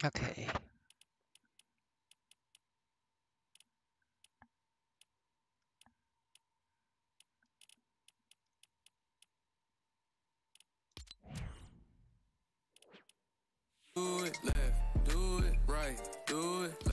Okay. Do it left, do it right, do it.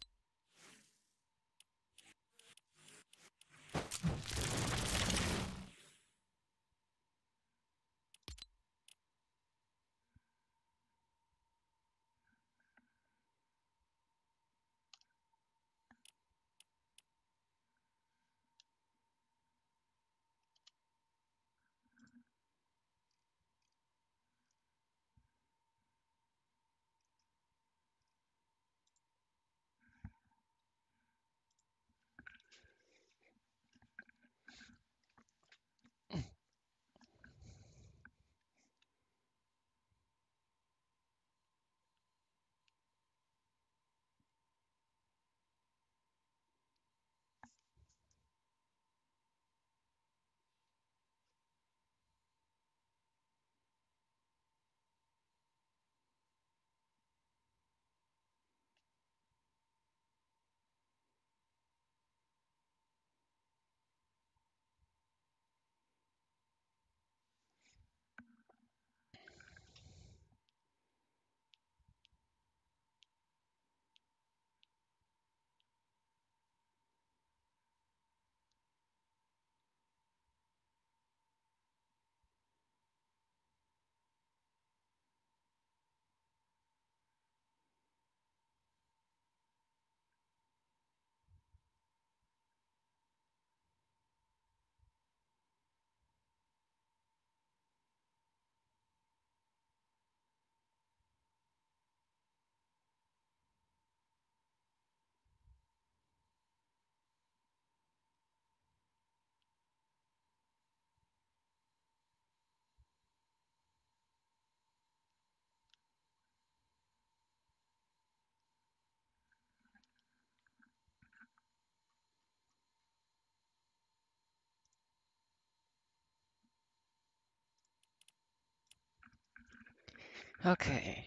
Okay.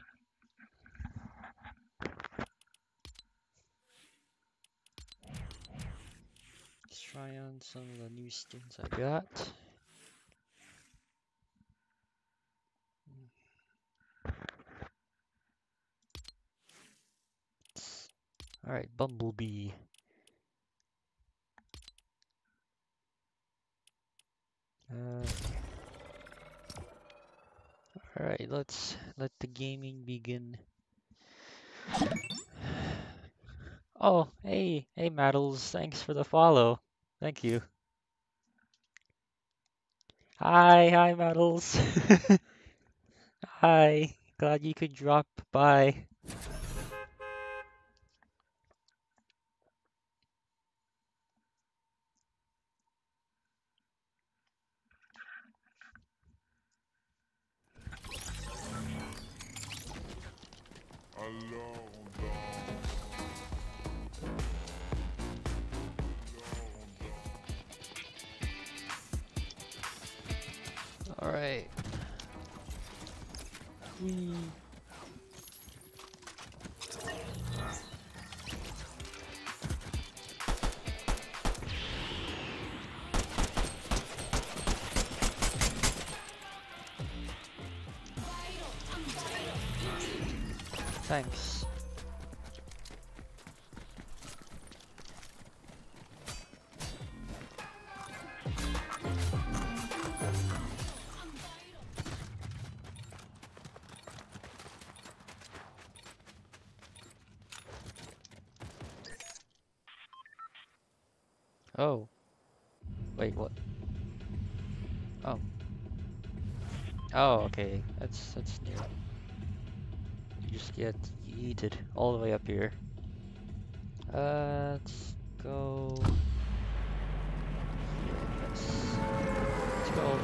Let's try on some of the new skins I got. Alright, Bumblebee. Uh, alright, let's let the gaming begin. Oh, hey, Maddles, thanks for the follow. Thank you. Hi, Maddles. Hi, glad you could drop by. Alright. Whee. Thanks. Oh, wait, what? Oh. Oh, okay. That's new. You just get yeeted all the way up here. Let's go here, I guess. Let's go.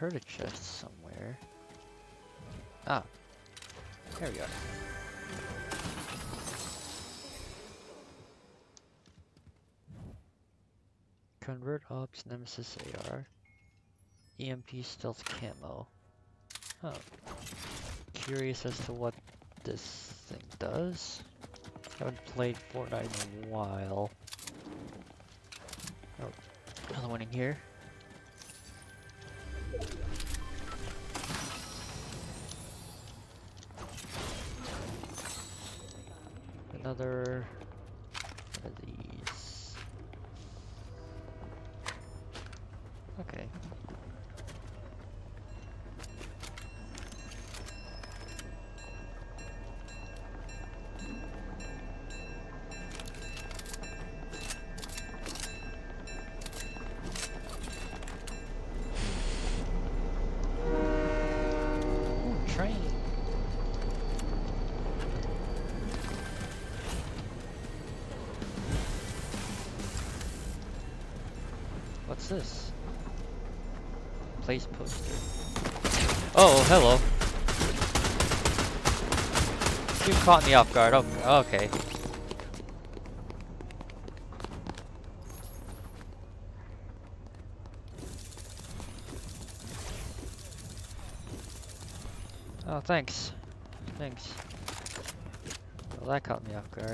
heard a chest somewhere. Ah, there we go. Convert Ops Nemesis AR. EMP Stealth Camo. Huh. Curious as to what this thing does. Haven't played Fortnite in a while. Oh, another one in here. Another one of these. Okay. Ooh, train. What's this? Place poster. Oh, hello. You caught me off guard. Okay. Okay. Oh, thanks. Thanks. Well, that caught me off guard.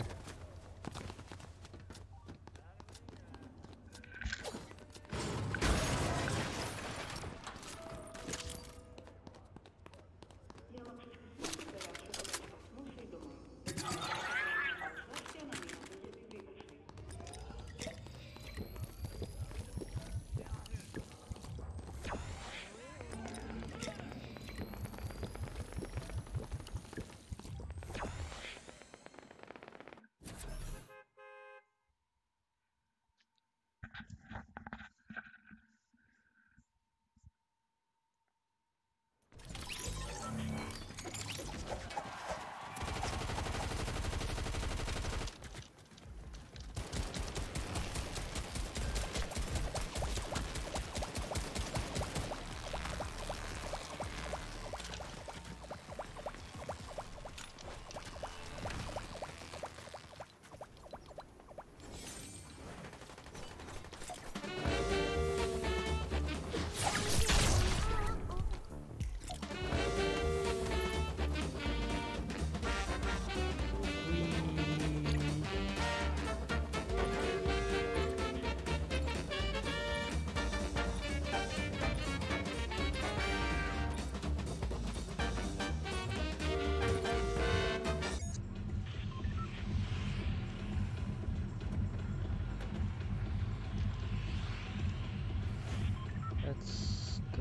Let's go.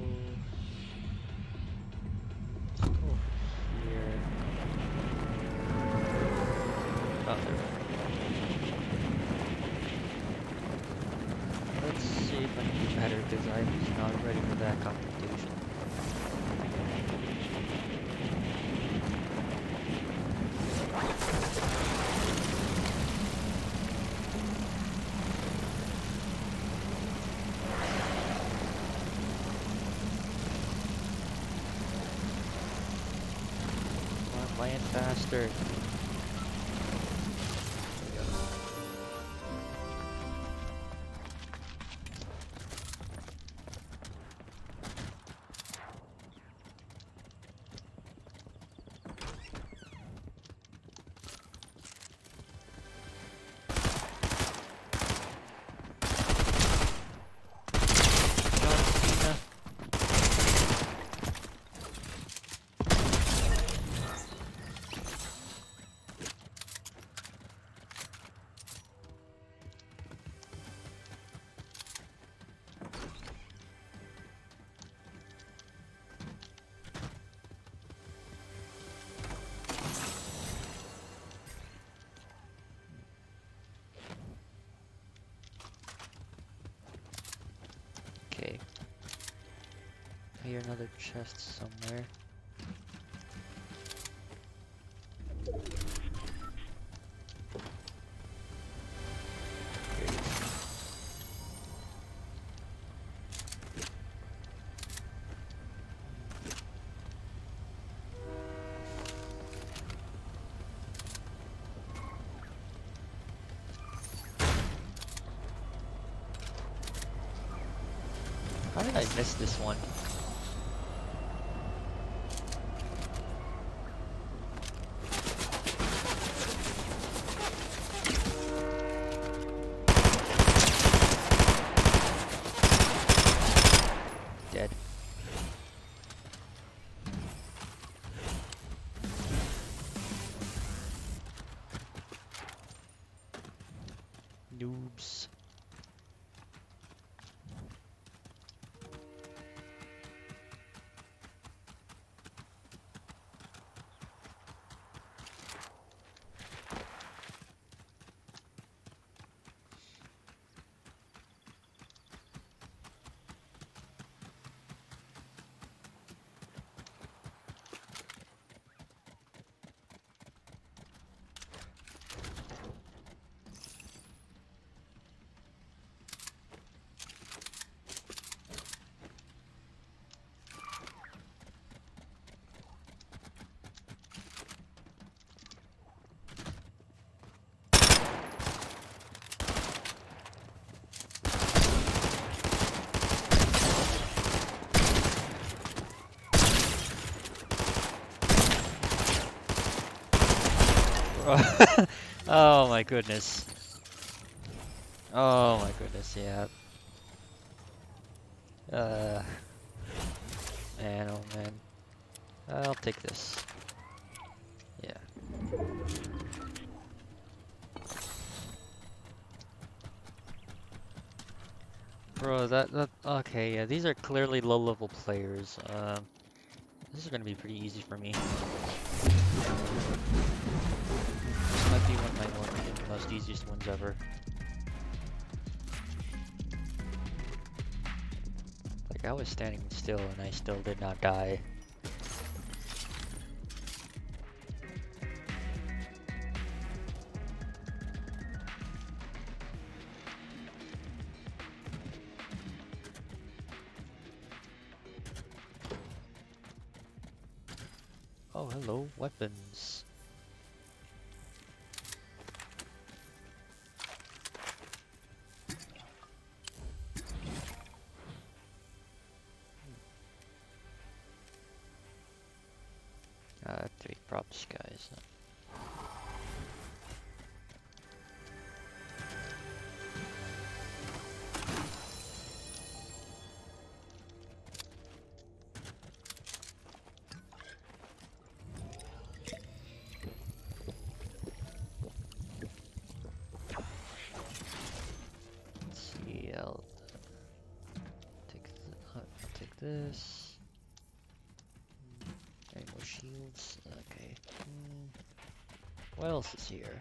Let's go here. Oh, there we go. Let's see if I can do better because I'm not ready for that competition. Come on, land faster. Okay. I hear another chest somewhere. Here it is. Missed this one. Dead. Noobs. Oh my goodness. Oh my goodness, yeah. Uh, man, oh man. I'll take this. Yeah. Bro, okay, yeah, these are clearly low-level players. This is gonna be pretty easy for me. This might be one of my most easiest ones ever. Like, I was standing still and I still did not die. Oh, hello, weapons. Three props, guys. Let's see, I'll take this. Any more shields? Okay. What else is here?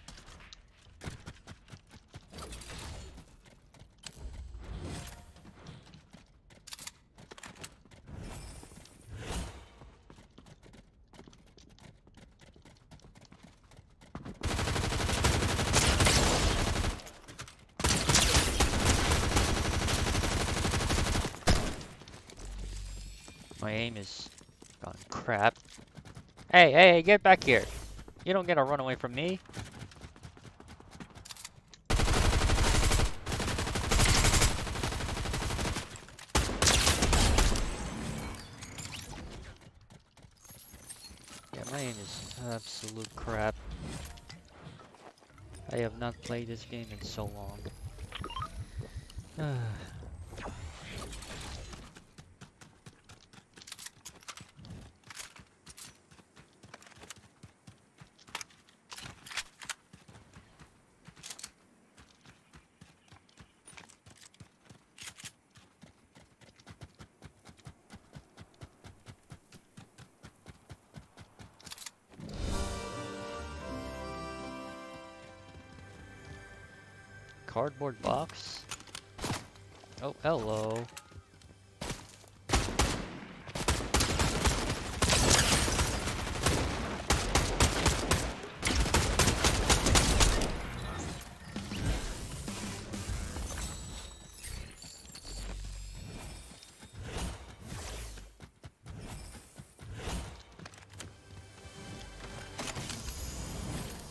My aim is gone crap. Hey, get back here! You don't get to run away from me. Yeah, my aim is absolute crap. I have not played this game in so long. Cardboard box? Oh, hello.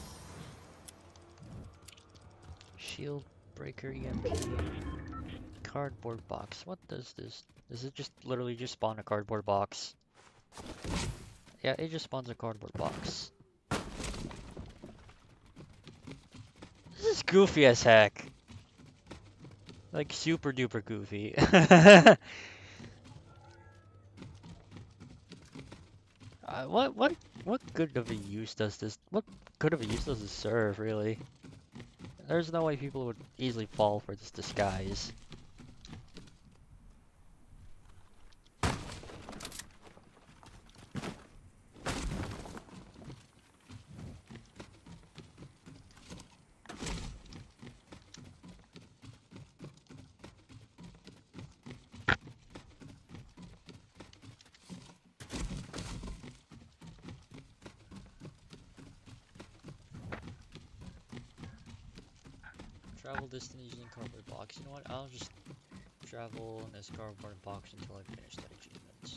Shield breaker EMP. Cardboard box. What does this? Does it just literally just spawn a cardboard box? Yeah, it just spawns a cardboard box. This is goofy as heck. Like super duper goofy. What good of a use does this? What good of a use does this serve, really? There's no way people would easily fall for this disguise. Travel distance using cardboard box. You know what? I'll just travel in this cardboard box until I finish that achievement.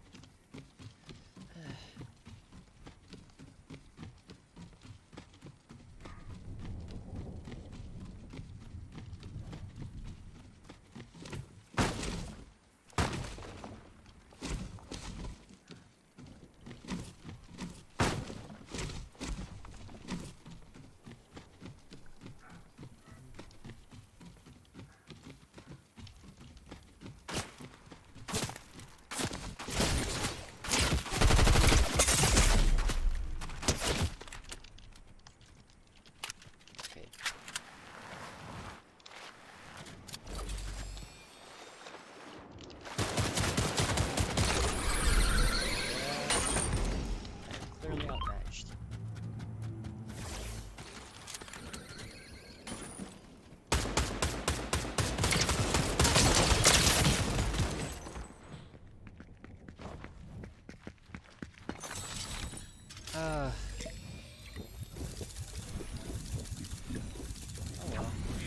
Okay. I'm clearly outmatched. Uh, oh well.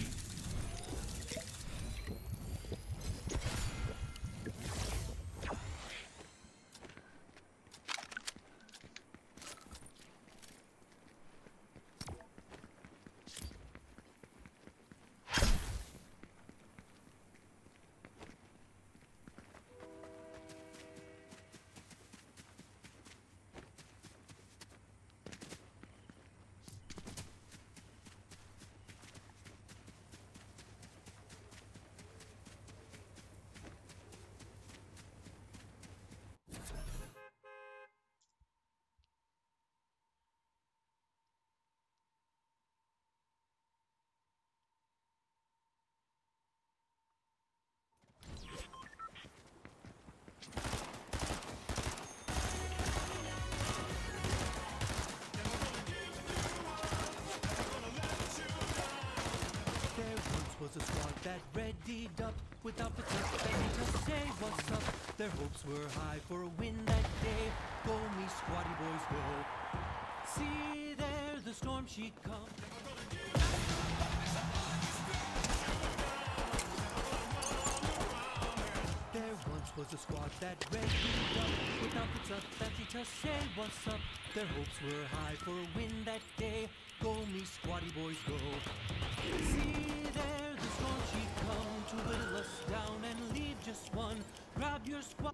There once was a squad that readied up without the touch ready to say what's up. Their hopes were high for a win that day. Go me squatty boys go. See there the storm she comes. There once was a squad that readied up without the touch fancy to say what's up. Their hopes were high for a win that day. Go me squatty boys go. See there the storm she come to whittle us down and leave just one. Grab your squad.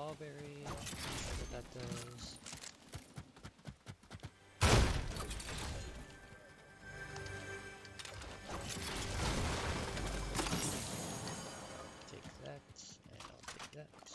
strawberry. See what that does. Take that, and I'll take that.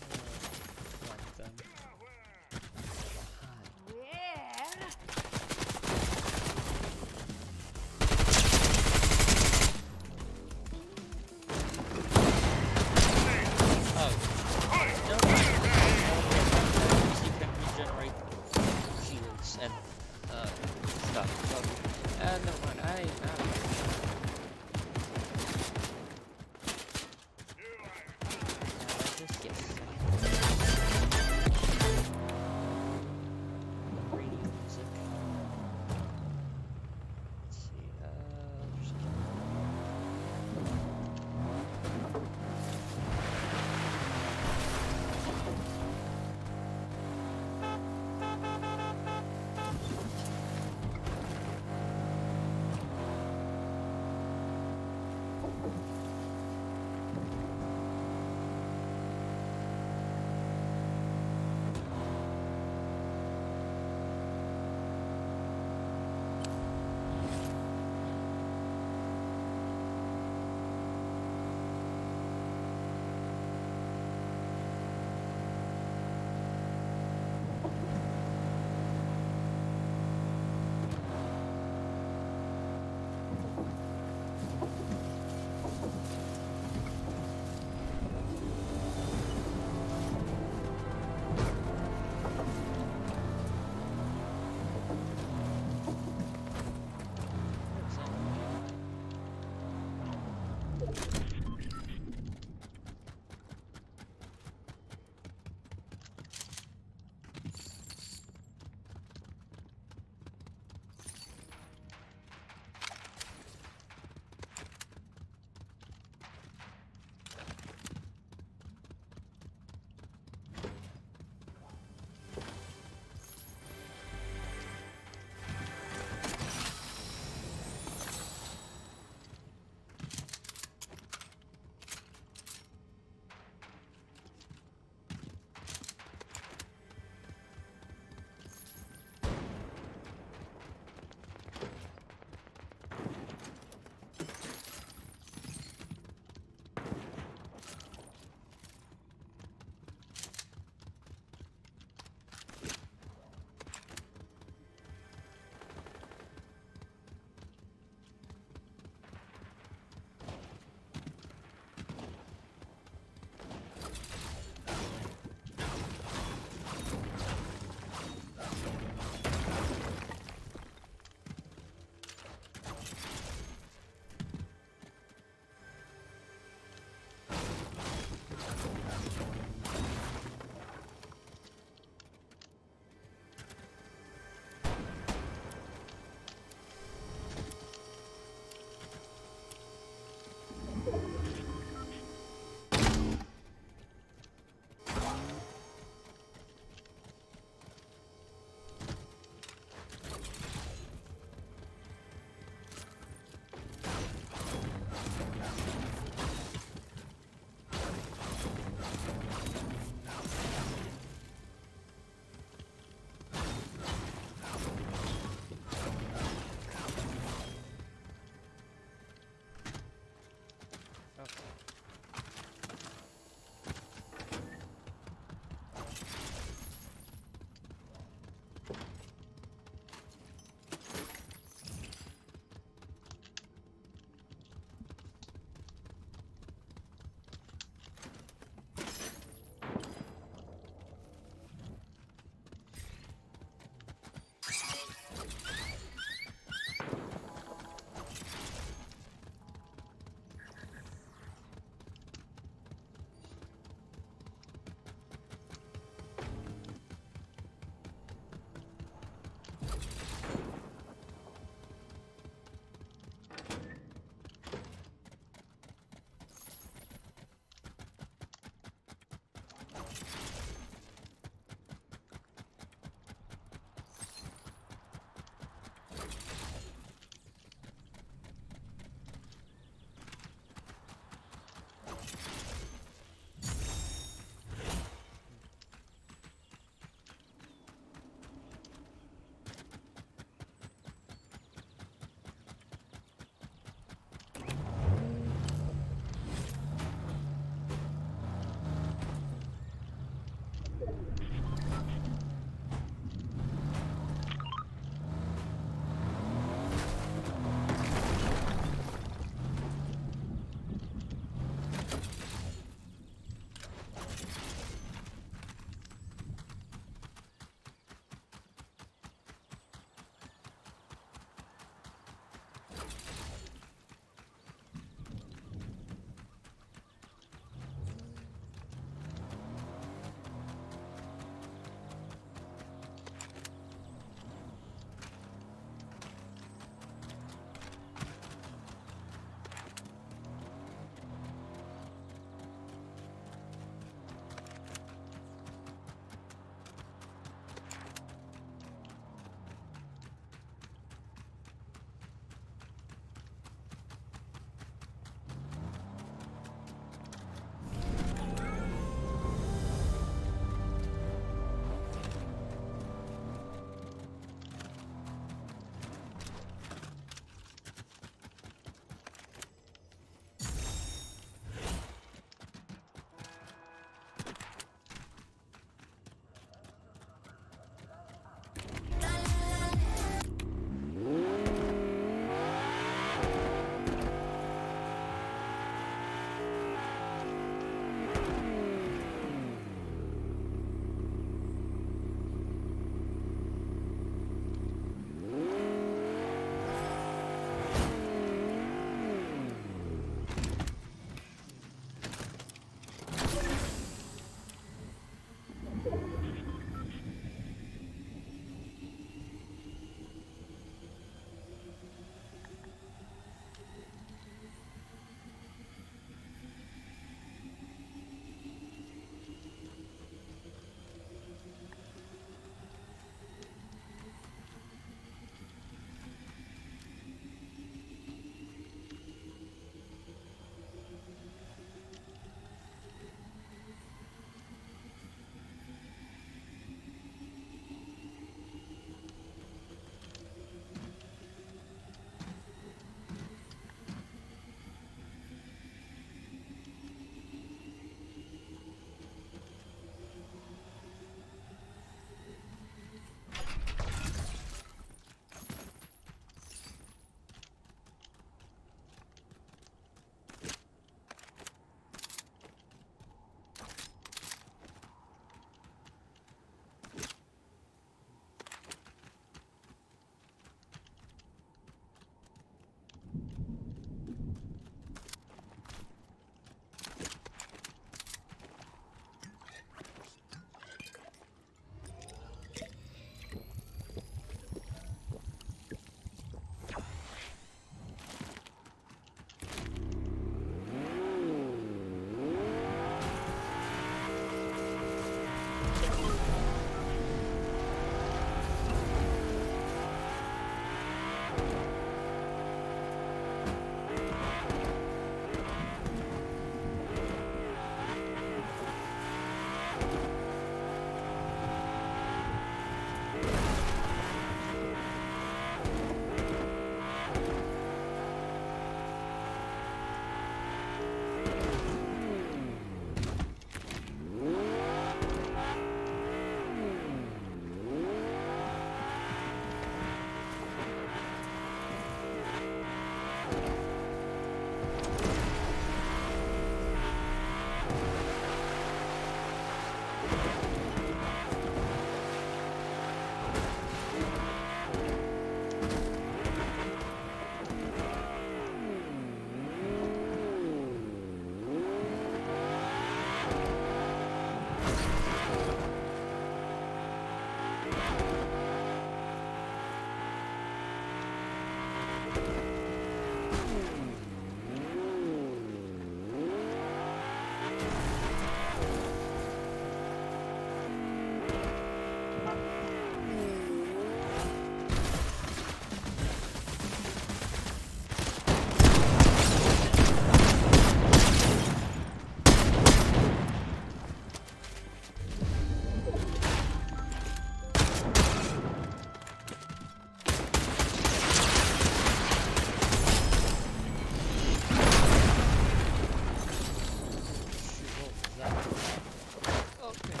Shoot, what was that? Okay.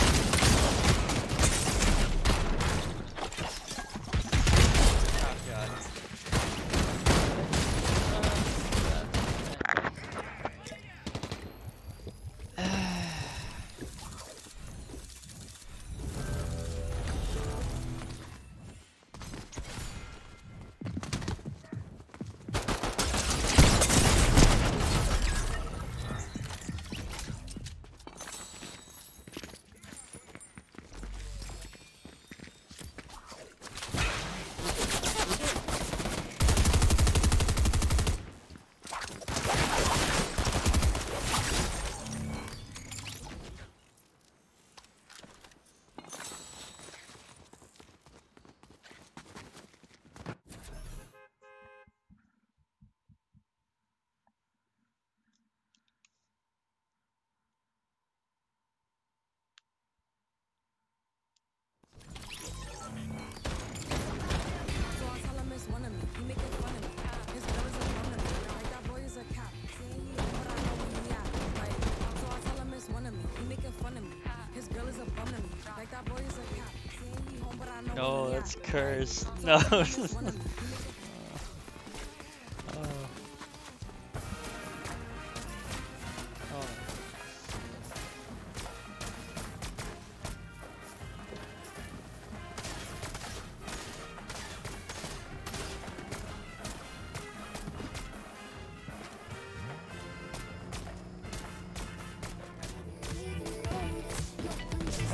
Oh god. So I tell him it's one of me. He making fun of me. His girl is a bum to me. Like that boy is a cap. Saying he home, but I know where he at. Like, so I tell him it's one of me. He making fun of me. His girl is a bum to me. Like that boy is a cap. Saying he home, but I know No, where he that's at. cursed. So No. I tell him it's one of me. He making Oh. Oh.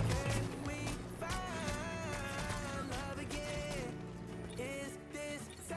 Love again. Is this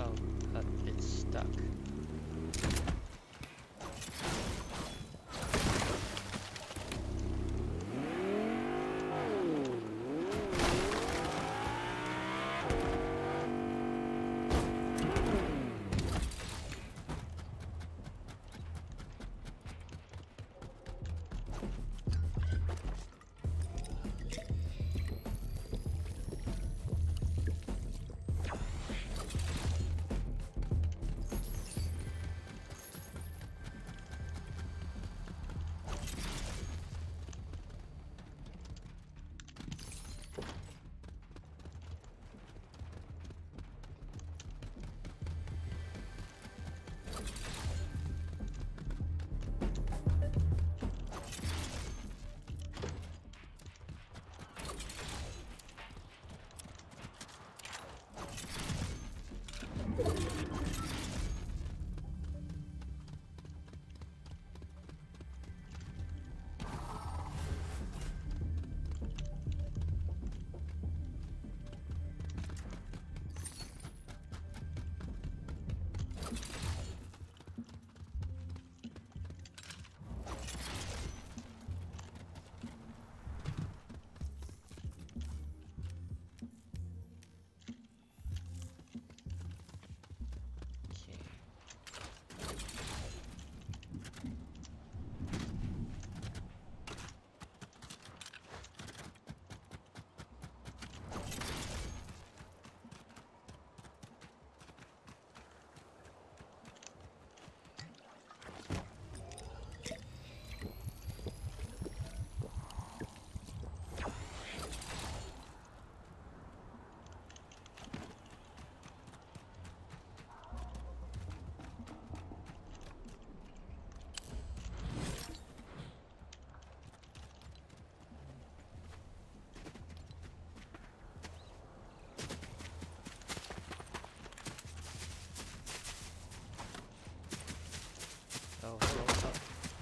Oh, it's stuck. Okay. Oh, hello. Oh.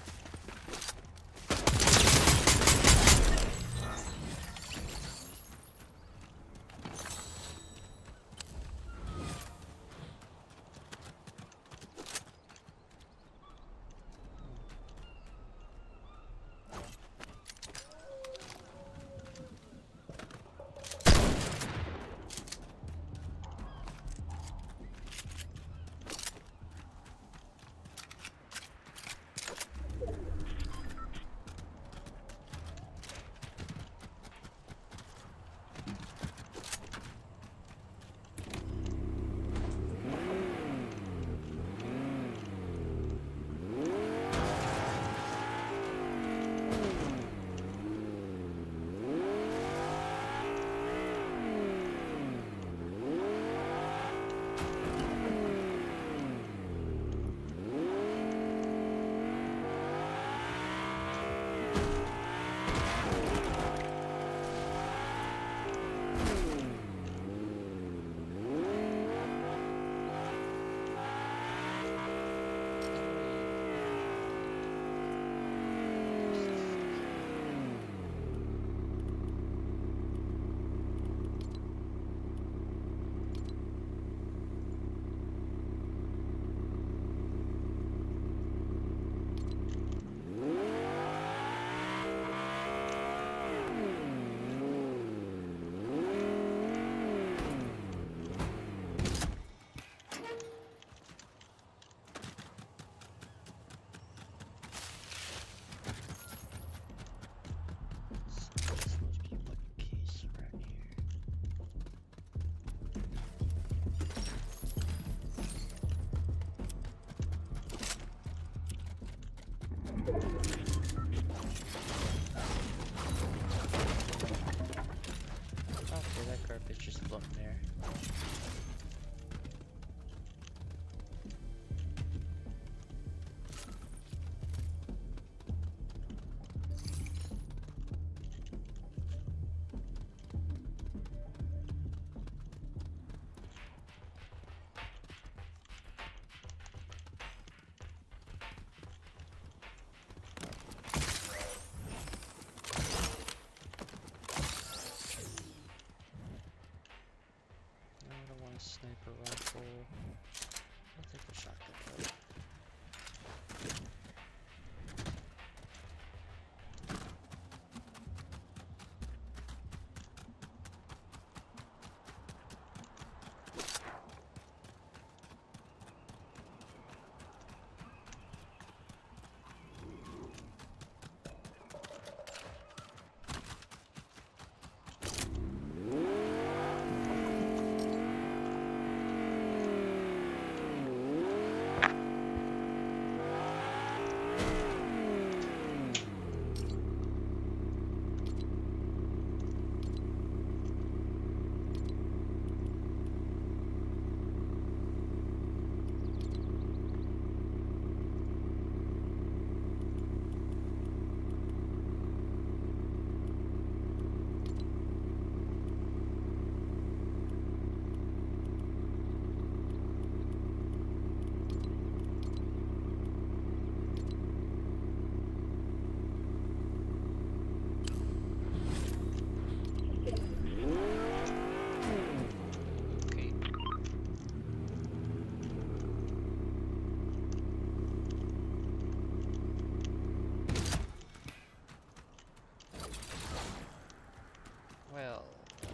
So there's supposed to be one case around here. Okay, that garbage just floating there. sniper rifle. I'll take the shotgun though. Okay. Well,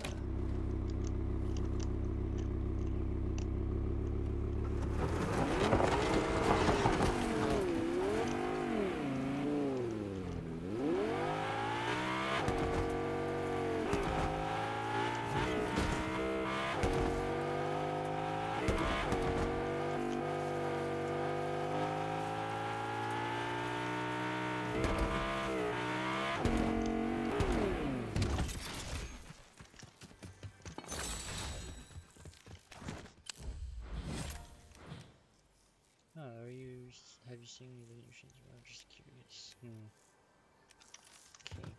have you seen any loot machines? I'm just curious. Okay.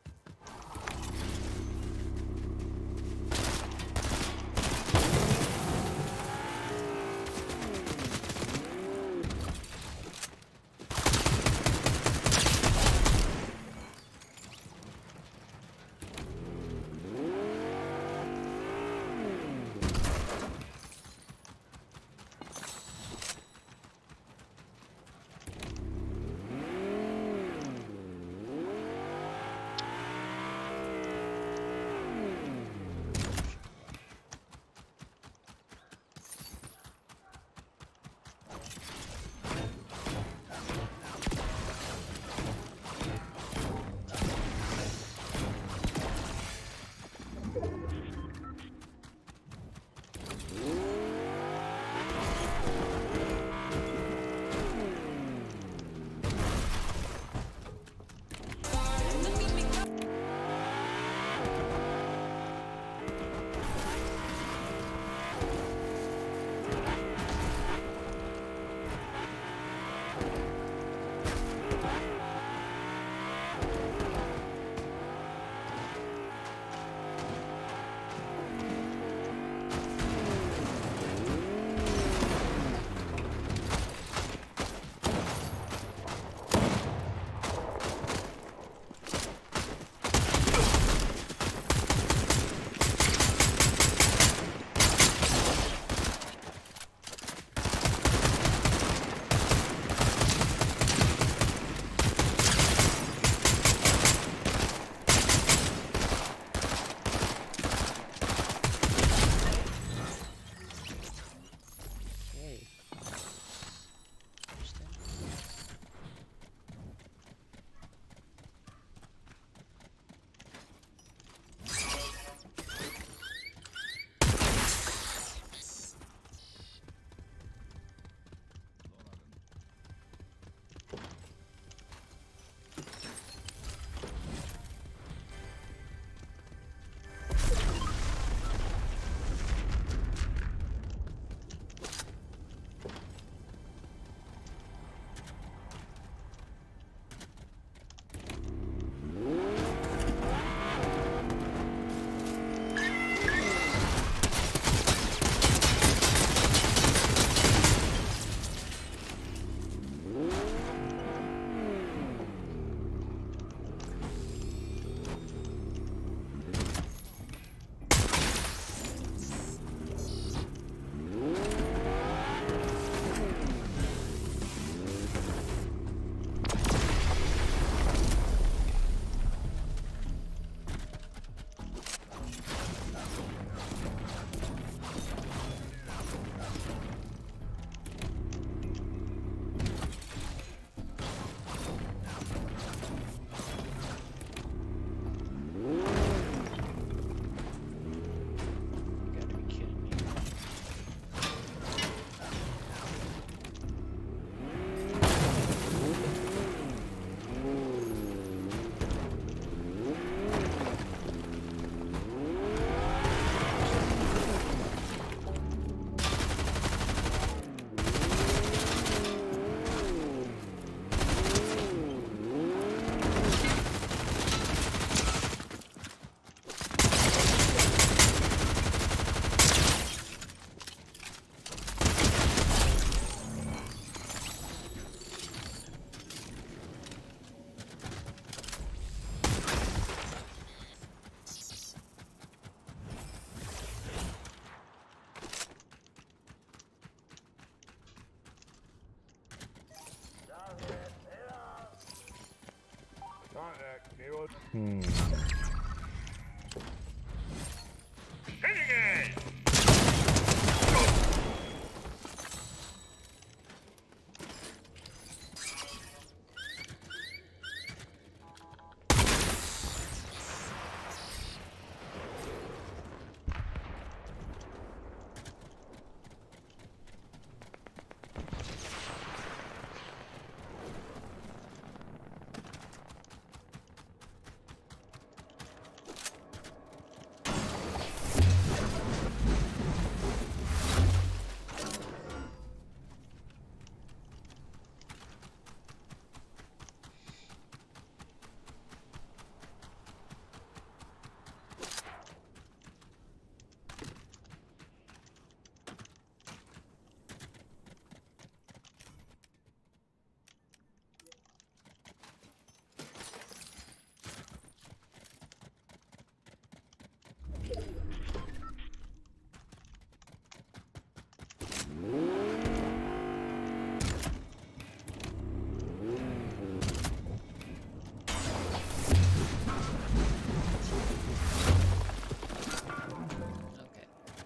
Hmm. Okay.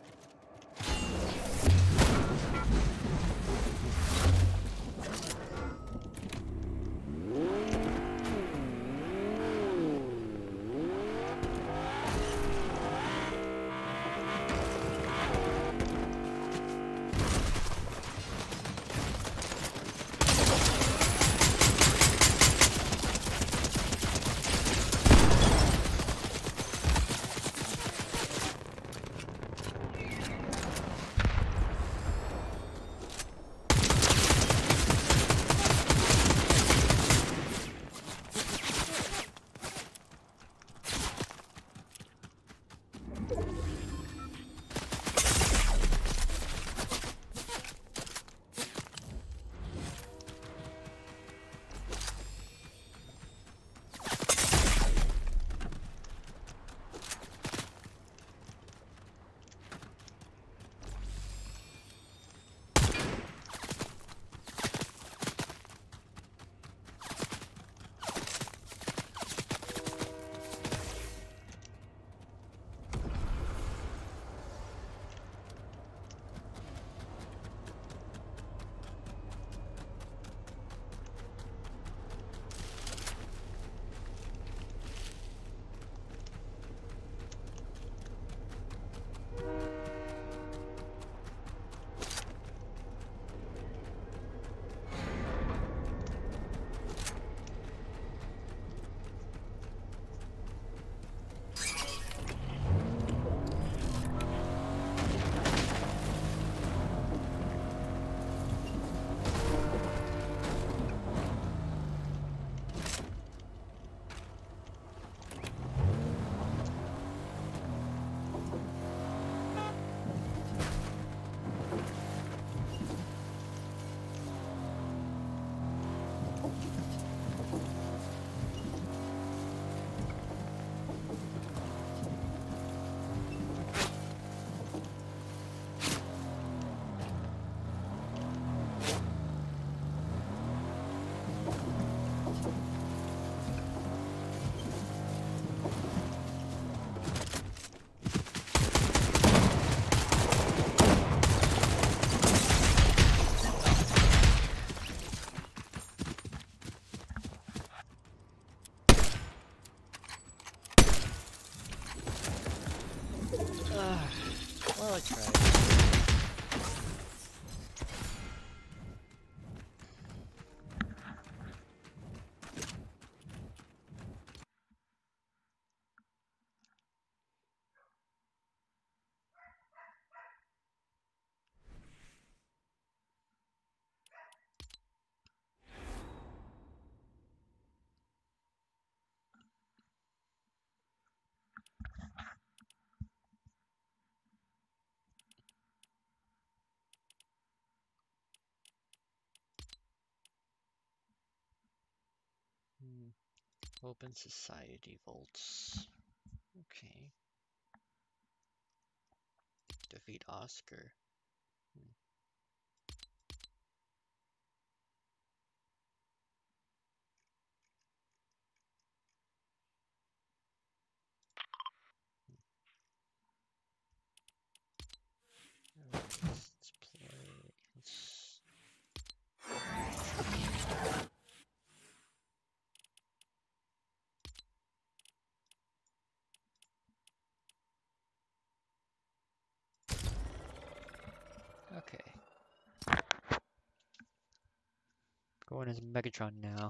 Well, I tried. Hmm. Open society vaults. Okay. Defeat Oscar. Hmm. Going as Megatron now.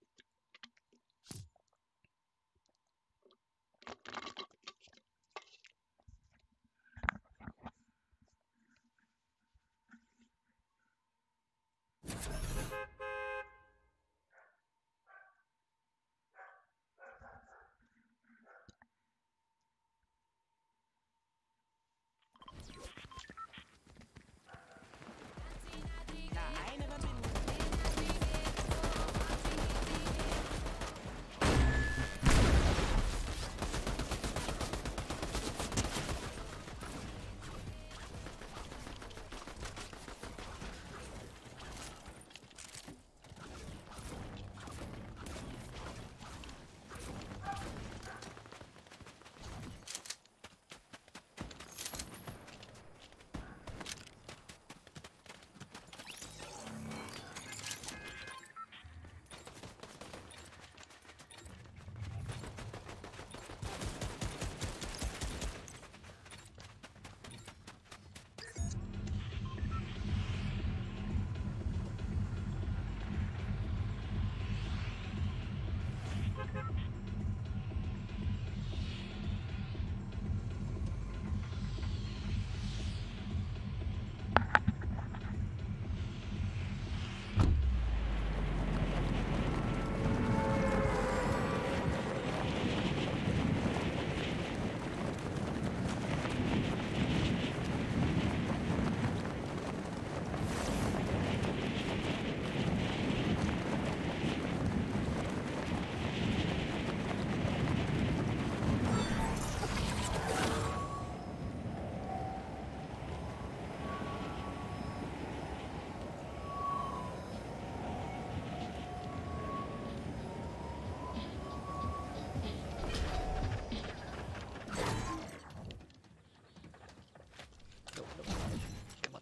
No, no, come on.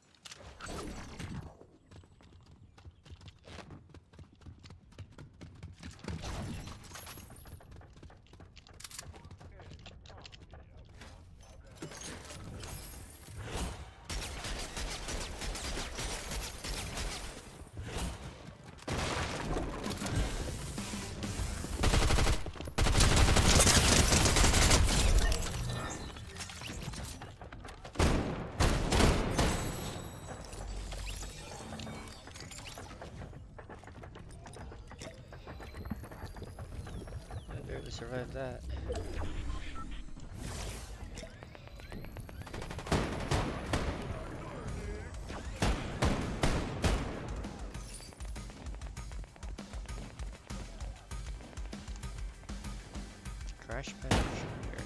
I barely survived that. Crash pad sure.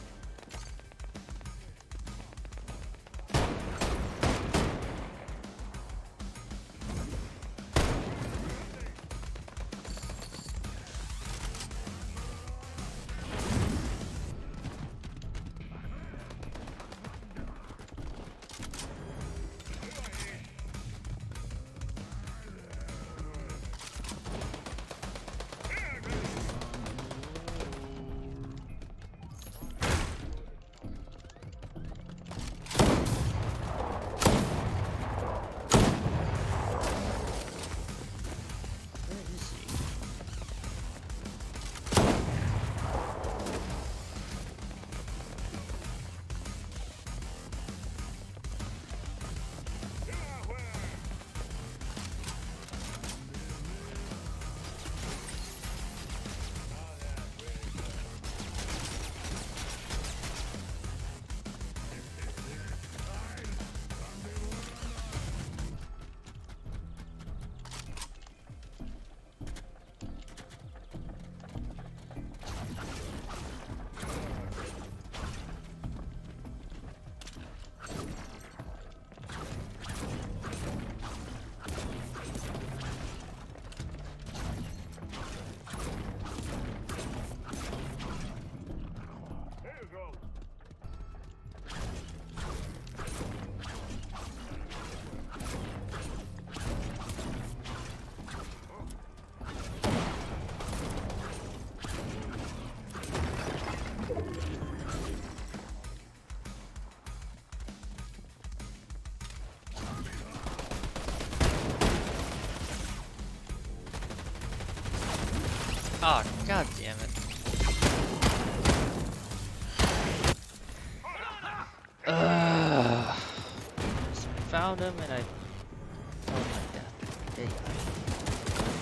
Oh, god damn it. Ugh. Just found him and I fell to my death. There you go.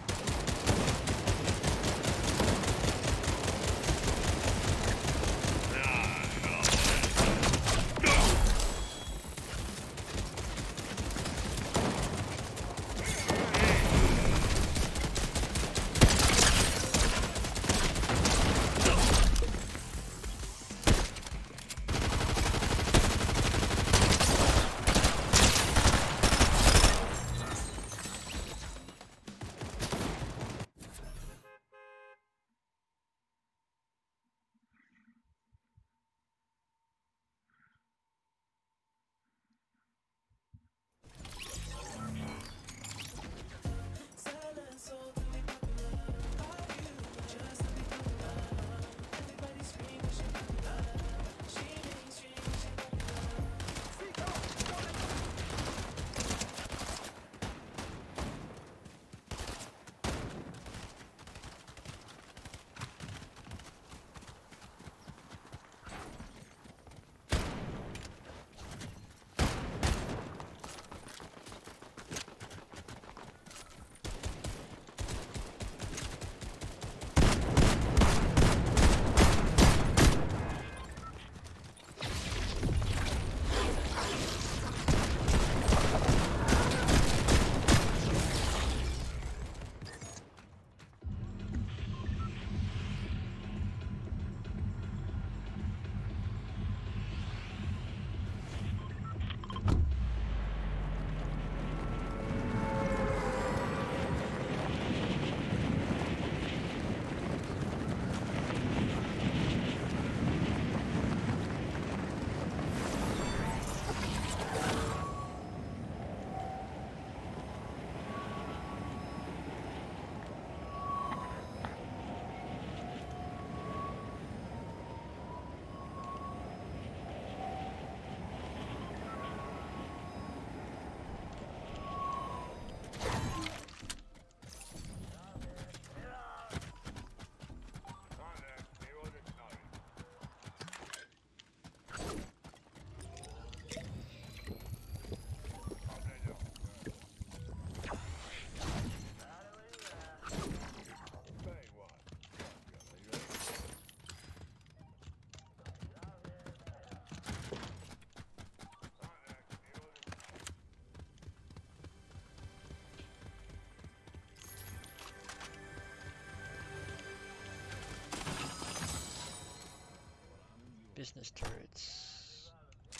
Business turrets.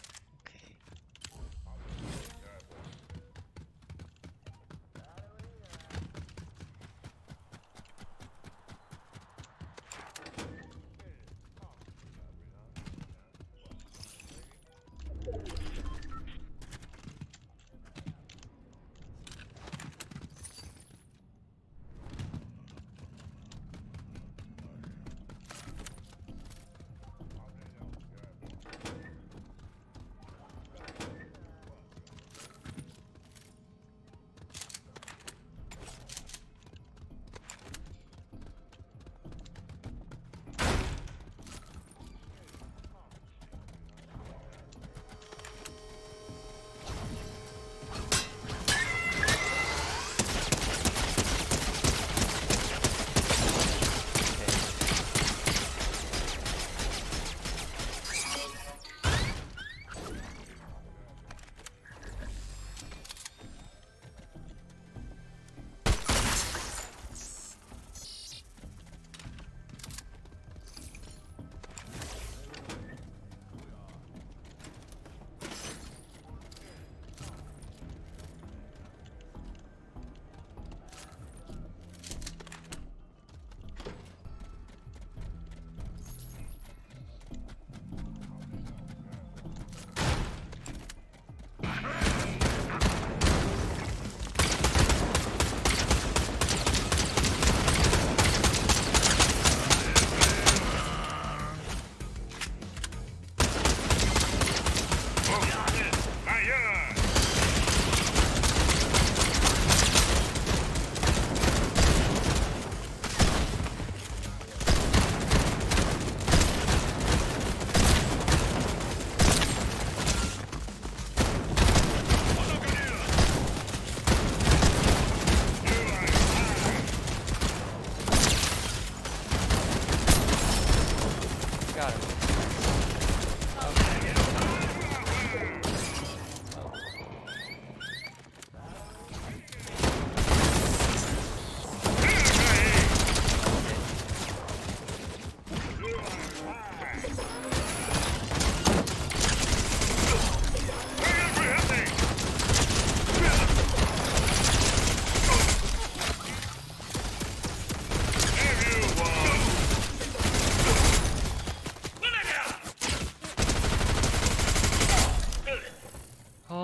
Okay.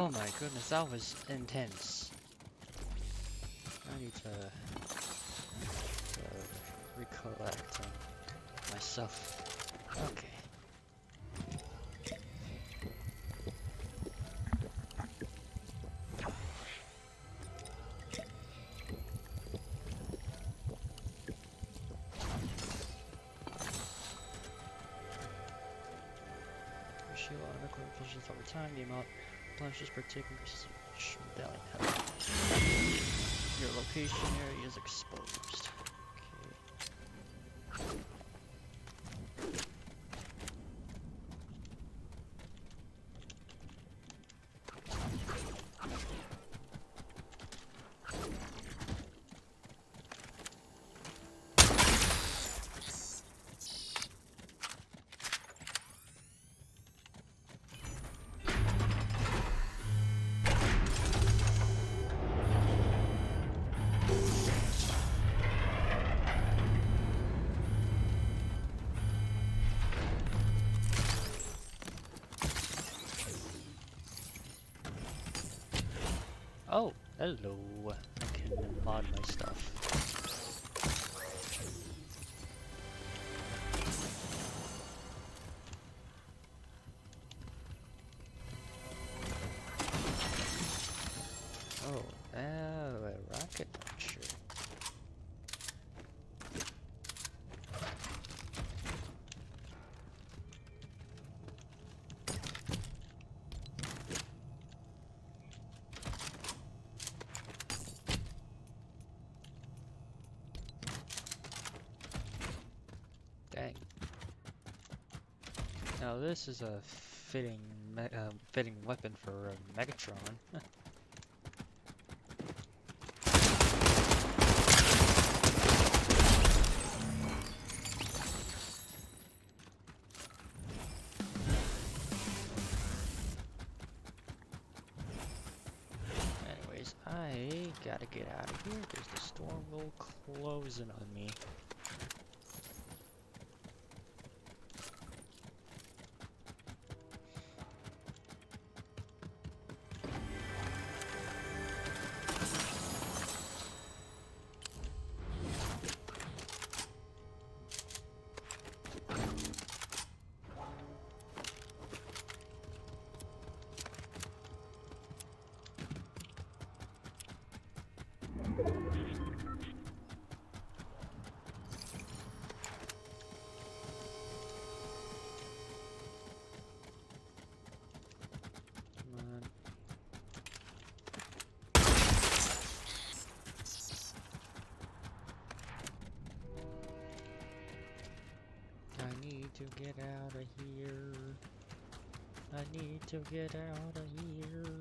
Oh my goodness, that was intense. I need to recollect myself. Okay. Your shield automatically replenishes over time. The amount replenishes per tick increases each medallion health. Your location area is exposed. Oh, hello. I can mod my stuff. Oh, a rocket launcher. Dang. Now this is a fitting weapon for Megatron. Anyways, I gotta get out of here because the storm will close in on me. Come on. I need to get out of here. I need to get out of here.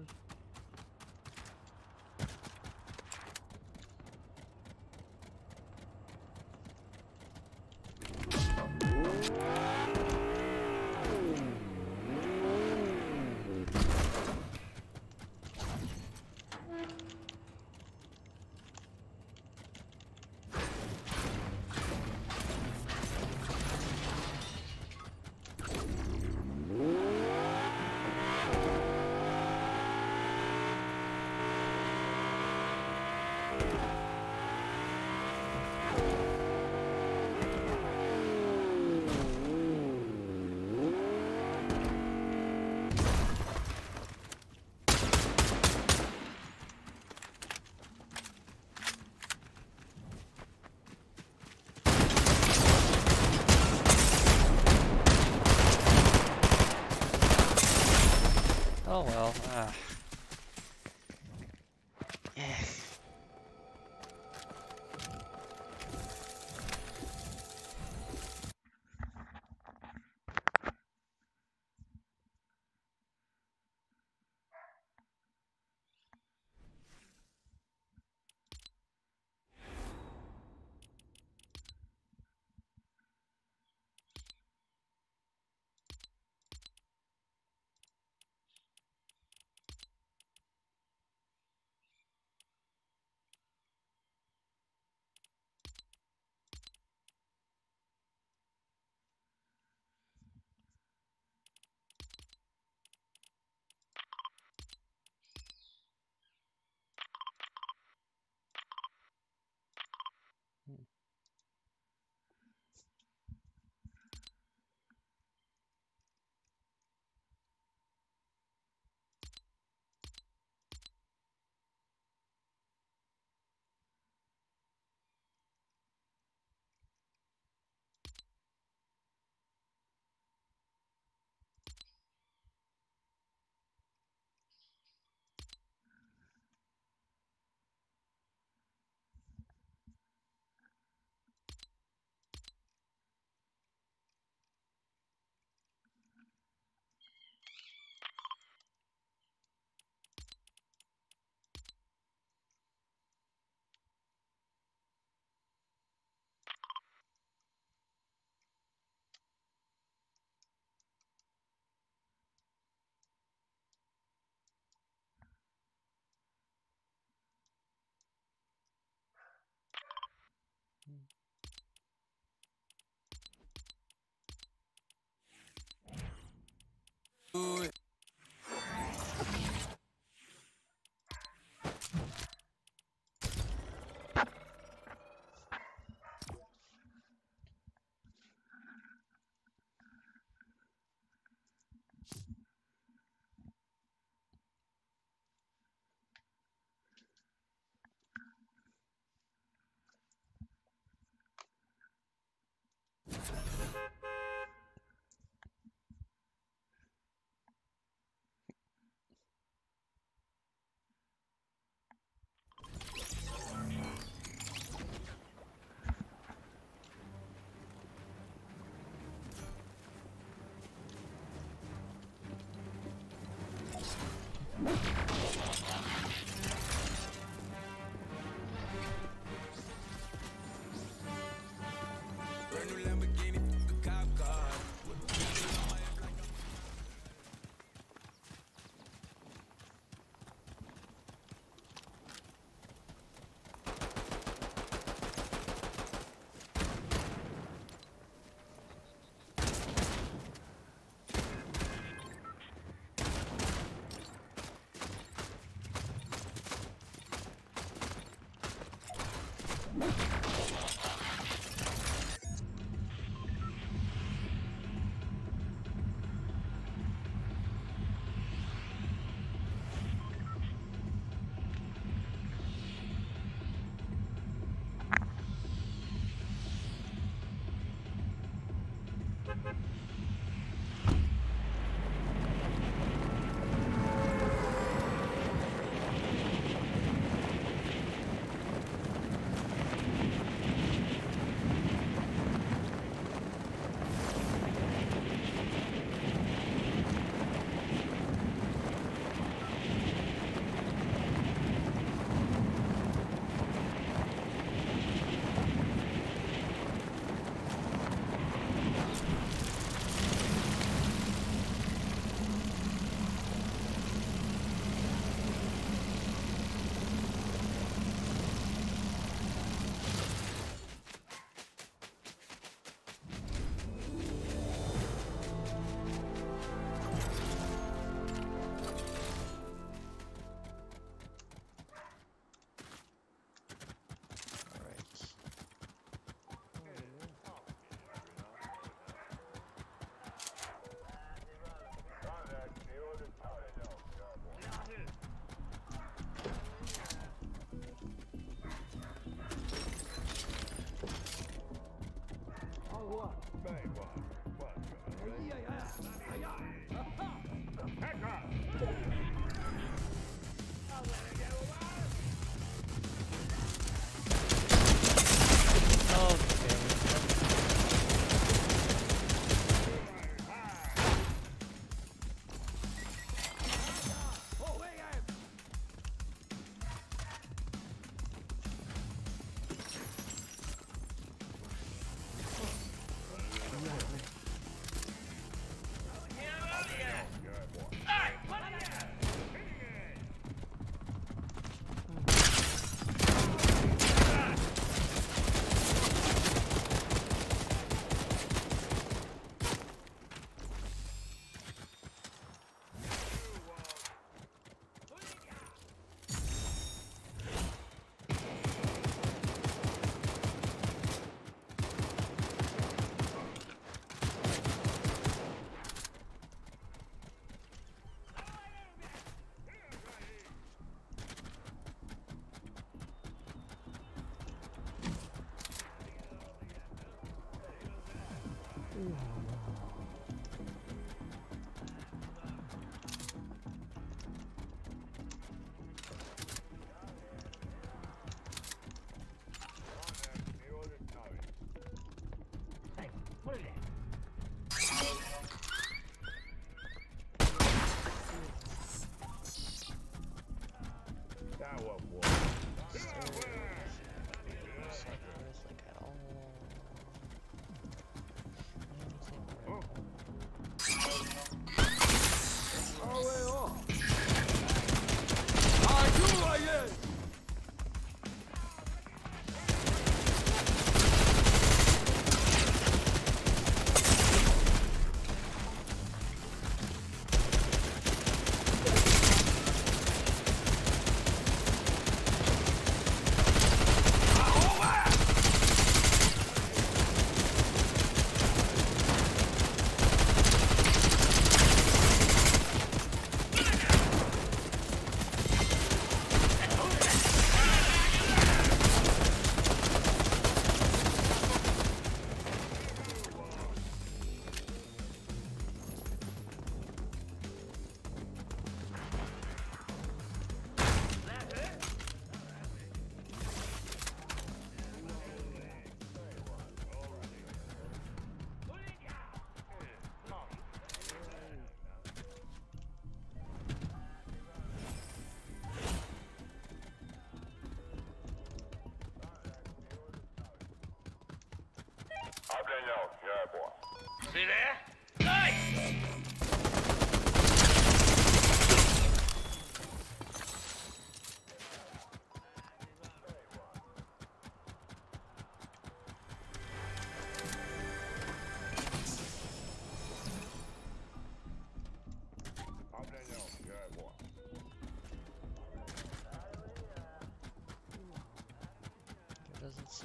It doesn't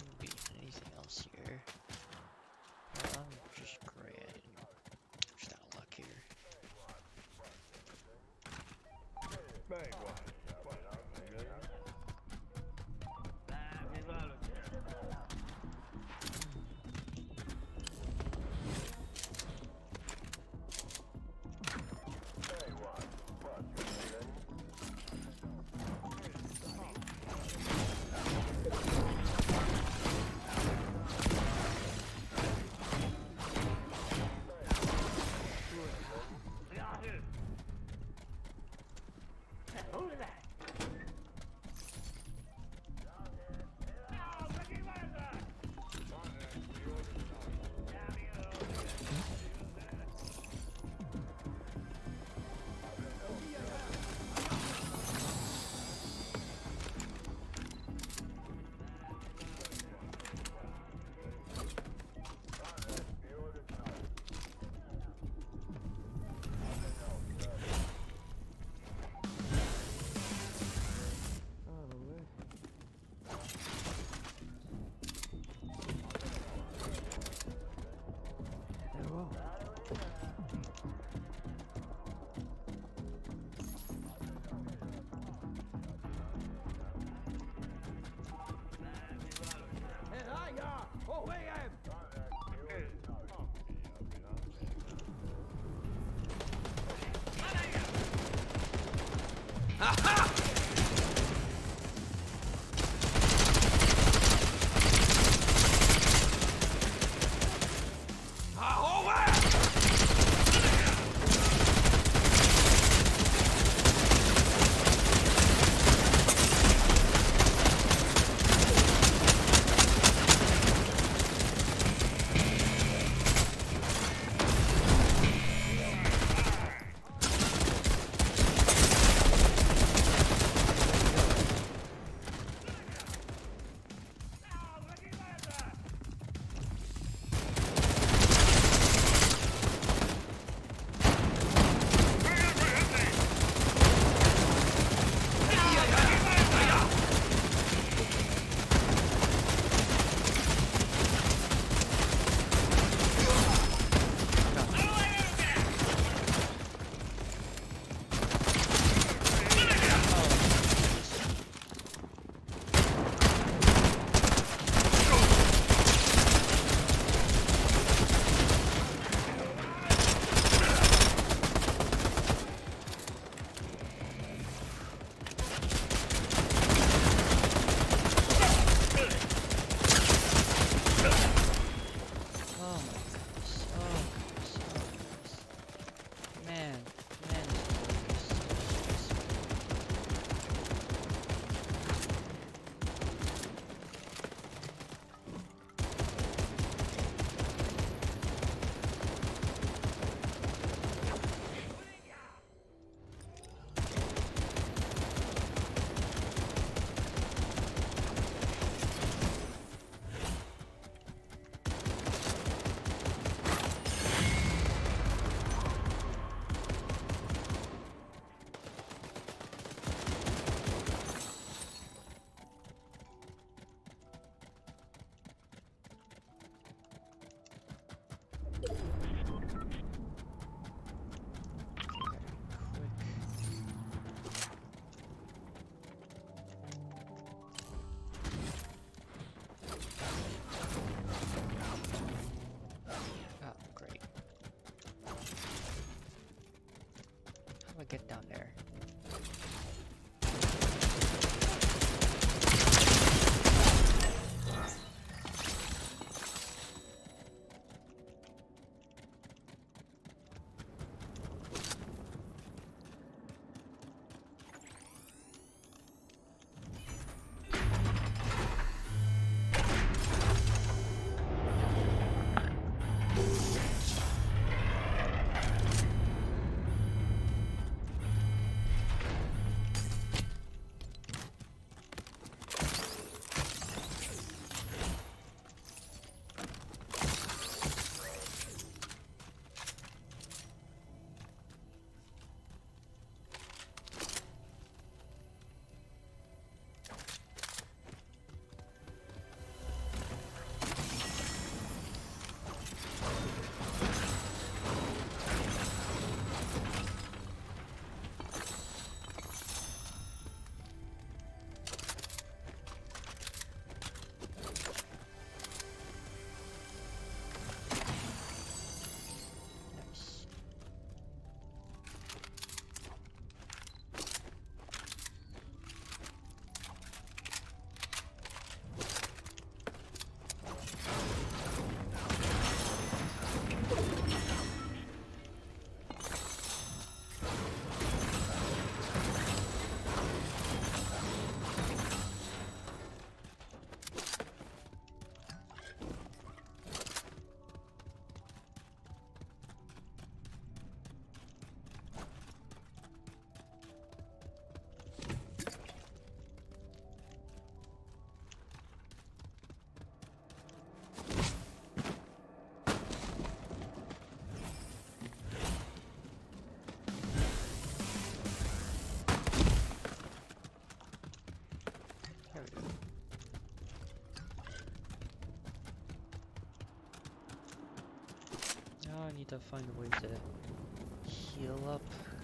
need to find a way to heal up.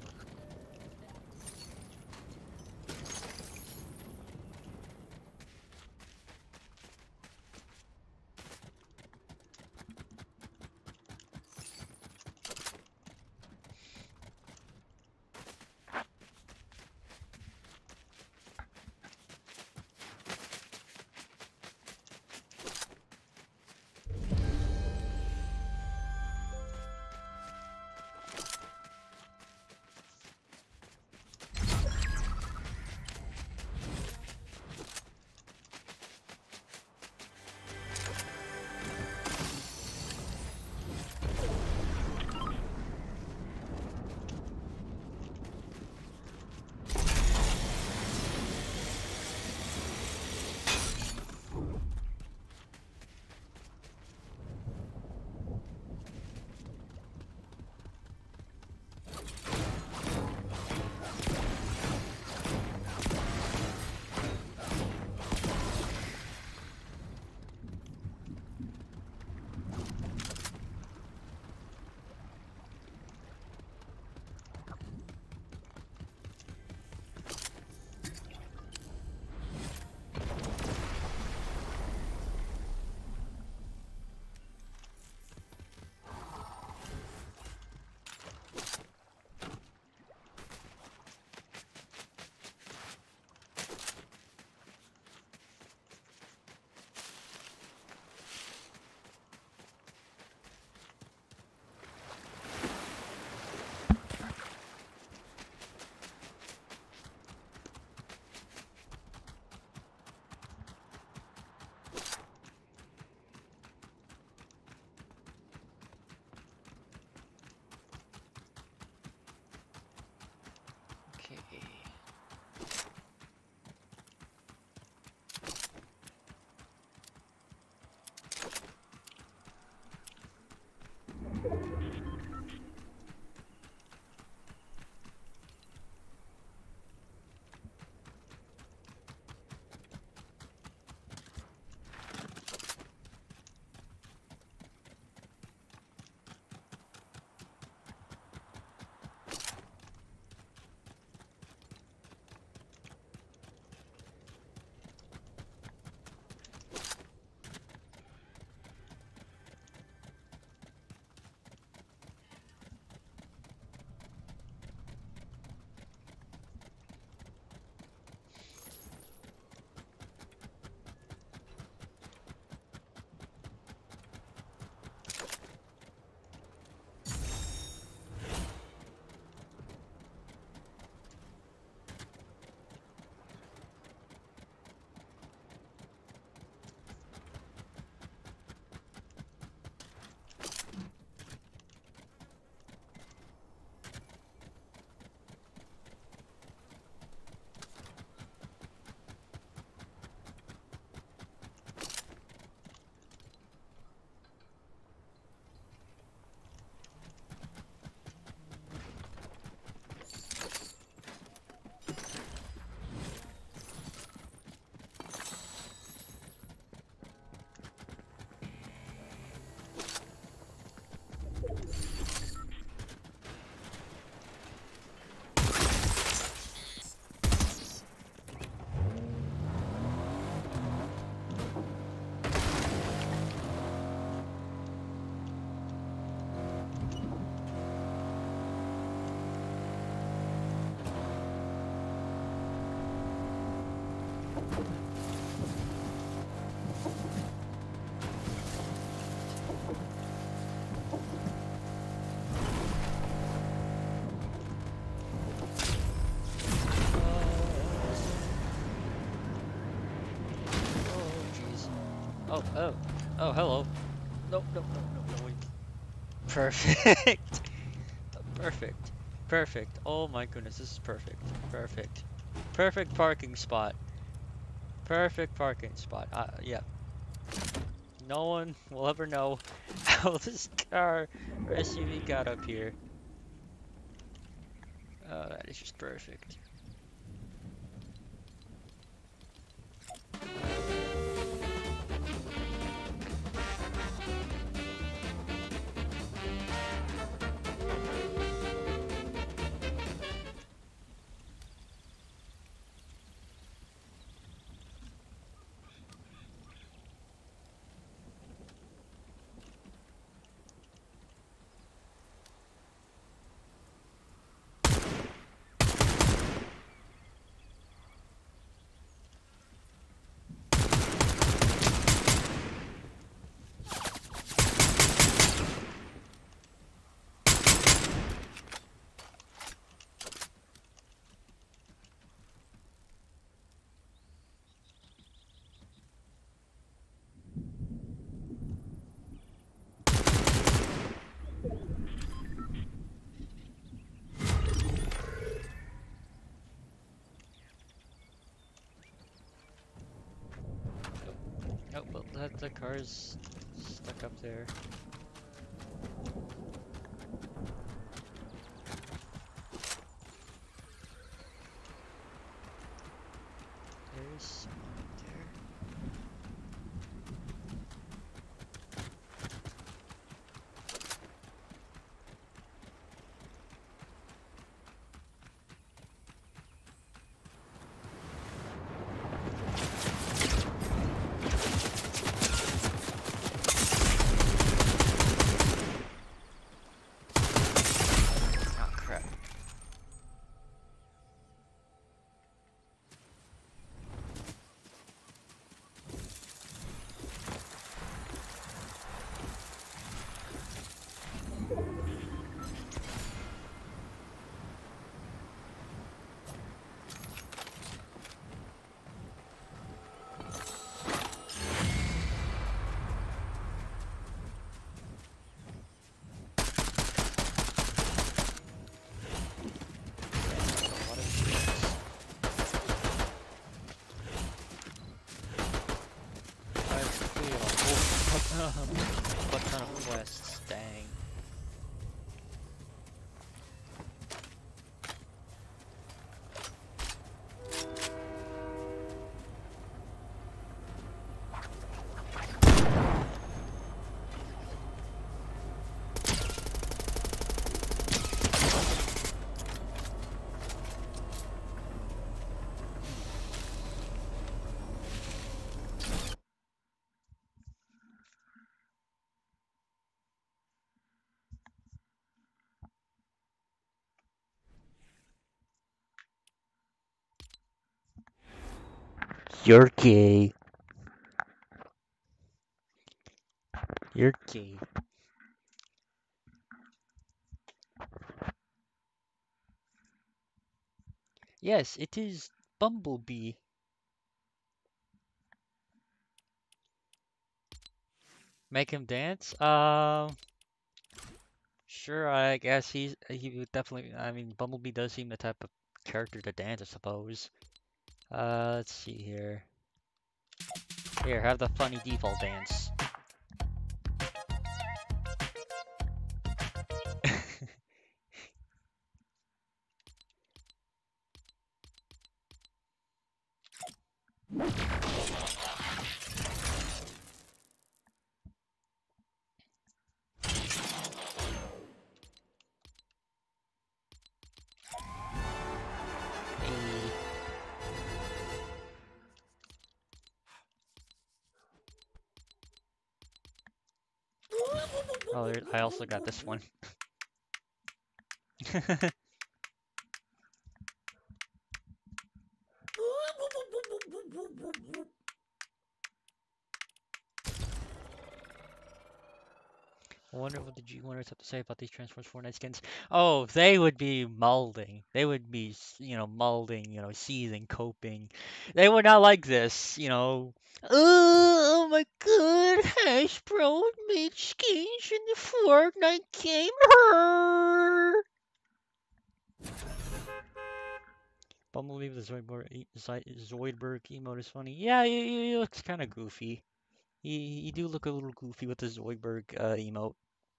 Okay. Oh, oh, oh, hello. No, no, no, no, no, wait. Perfect. Perfect. Perfect. Oh my goodness, this is perfect. Perfect. Perfect parking spot. Perfect parking spot. Yeah. No one will ever know how this car or SUV got up here. Oh, that is just perfect. the car's stuck up there. There's someone up there. Oh crap. That's a lot of shields. I've completed a whole ton of quests. Dang. You're gay. You're gay. Yes, it is Bumblebee. Make him dance? Sure, I guess he would definitely. I mean, Bumblebee does seem the type of character to dance, I suppose. Let's see here. Here, have the funny default dance. Hey. Oh, I also got this one. I wonder what the G1ers have to say about these Transformers Fortnite skins. Oh, they would be molding. They would be, molding, seething, coping. They would not like this, Oh my god, Hasbro made skins in the Fortnite game. Her. Bumblebee with the Zoidberg emote is funny. Yeah, he looks kind of goofy. You do look a little goofy with the Zoidberg emote.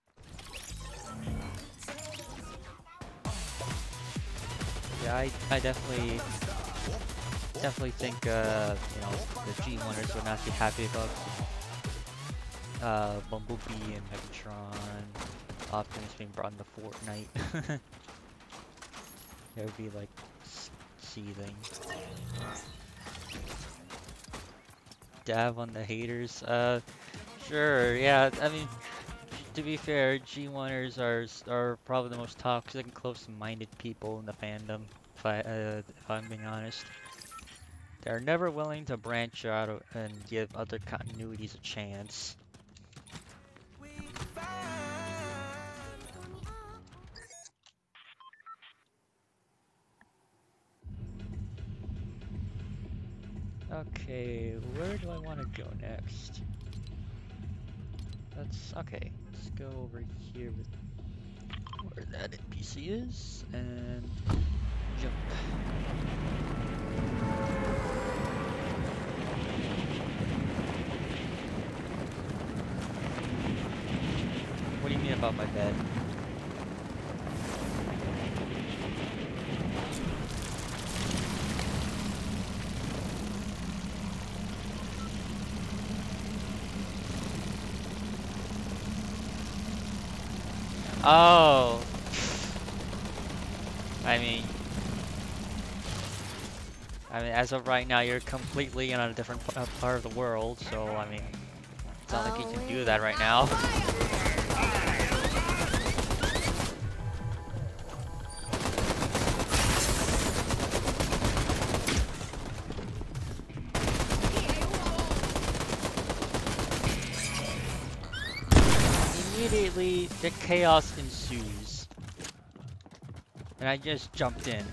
Yeah, I definitely think the G1ers would not be happy about Bumblebee and Megatron Optimus being brought into Fortnite. They would be like seething. Dab on the haters. Sure, yeah. I mean, to be fair, G1ers are probably the most toxic and close-minded people in the fandom. If I'm being honest. They're never willing to branch out and give other continuities a chance. Okay, where do I want to go next? Okay. Let's go over here with where that NPC is and jump. out my bed. Oh, I mean, as of right now, you're completely in a different part of the world, so I mean, it's not like you can do that right now. Immediately, the chaos ensues, and I just jumped in.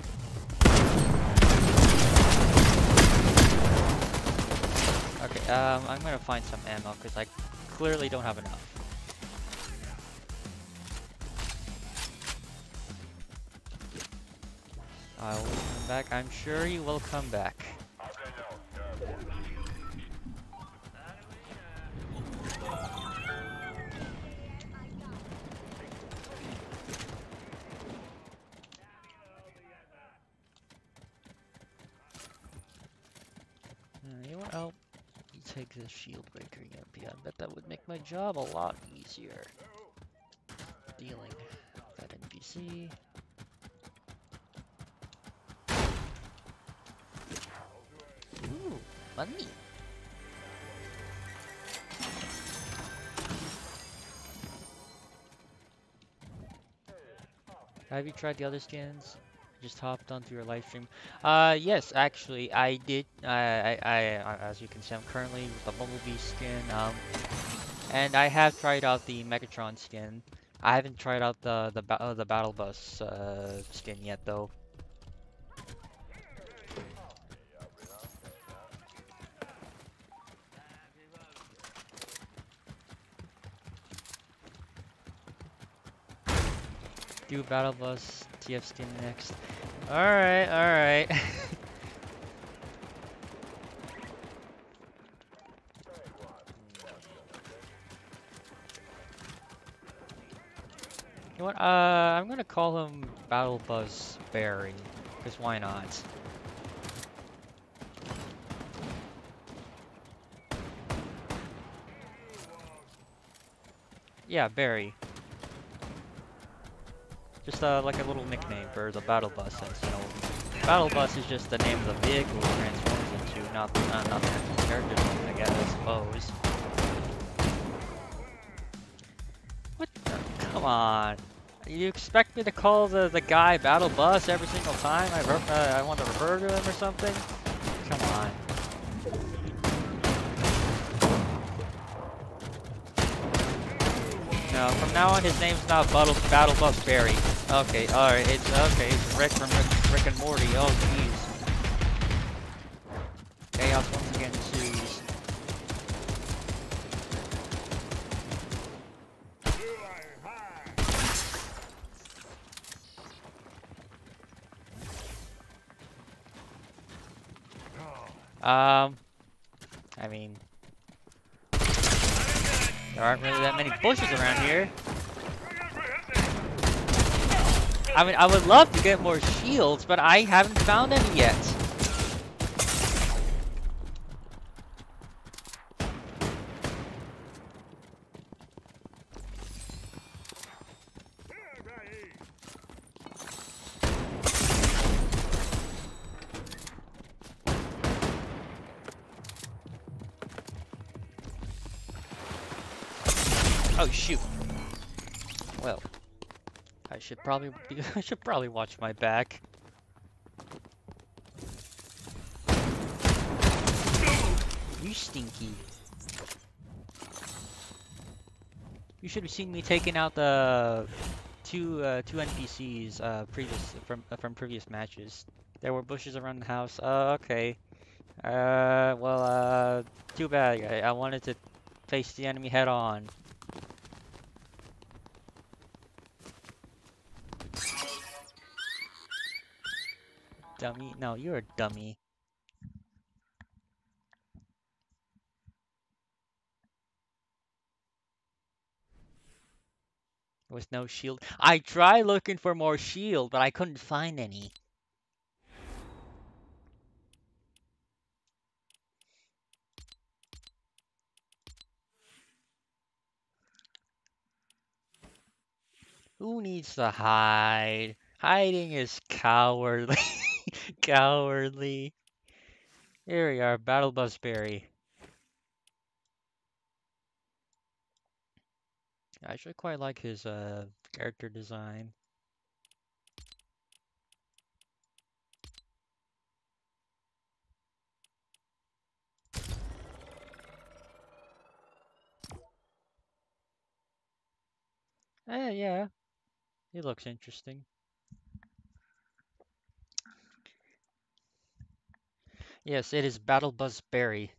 Okay, I'm gonna find some ammo because I clearly don't have enough. I will come back. I'm sure you will come back. You know what? I'll take this shield breaker. Yeah, I bet that would make my job a lot easier. Dealing that NPC. Ooh, money. Have you tried the other skins? Just hopped onto your live stream. Yes, actually, I did. As you can see, I'm currently with the Bumblebee skin. And I have tried out the Megatron skin. I haven't tried out the Battle Bus skin yet, though. Do Battle Bus TF skin next. All right, all right. You know what? I'm gonna call him Battle Bus Barry, because why not? Yeah, Barry. Just like a little nickname for the Battle Bus, since you know, Battle Bus is just the name of the vehicle it transforms into, not the actual character's name, I guess, I suppose. What the? Come on. You expect me to call the guy Battle Bus every single time I want to refer to him or something? Come on. No, from now on his name's not Battle Bus Barry. Okay, alright, it's Rick from Rick and Morty. Oh jeez. Chaos once again ensues. I mean, there aren't really that many bushes around here. I mean, I would love to get more shields, but I haven't found any yet. Oh shoot. Well, I should probably I should probably watch my back. You stinky. You should have seen me taking out the two NPCs from previous matches. There were bushes around the house. Okay. Well, too bad. I wanted to face the enemy head on. Dummy. No, you're a dummy. There was no shield. I tried looking for more shield, but I couldn't find any. Who needs to hide? Hiding is cowardly. Cowardly. Here we are, Battle Buzzberry. I actually quite like his character design. Yeah, he looks interesting. Yes, it is Battle Buzzberry.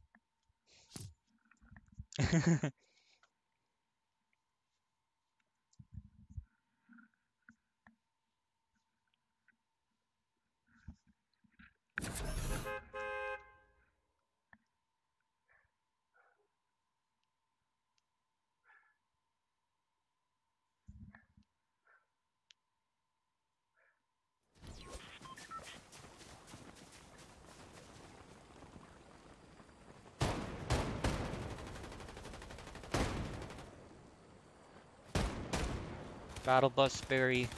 Battle Buzzberry.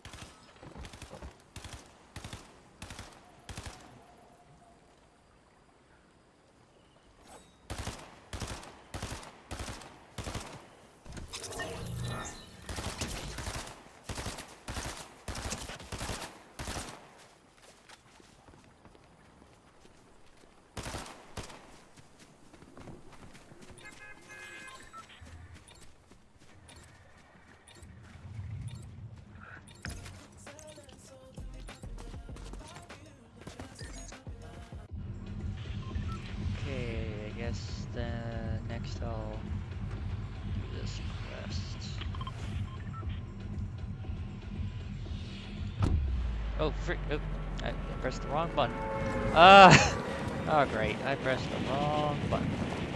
Okay, I guess the next I'll do this quest. Oh, frick! Oh, I pressed the wrong button. Ah! Oh, great! I pressed the wrong button.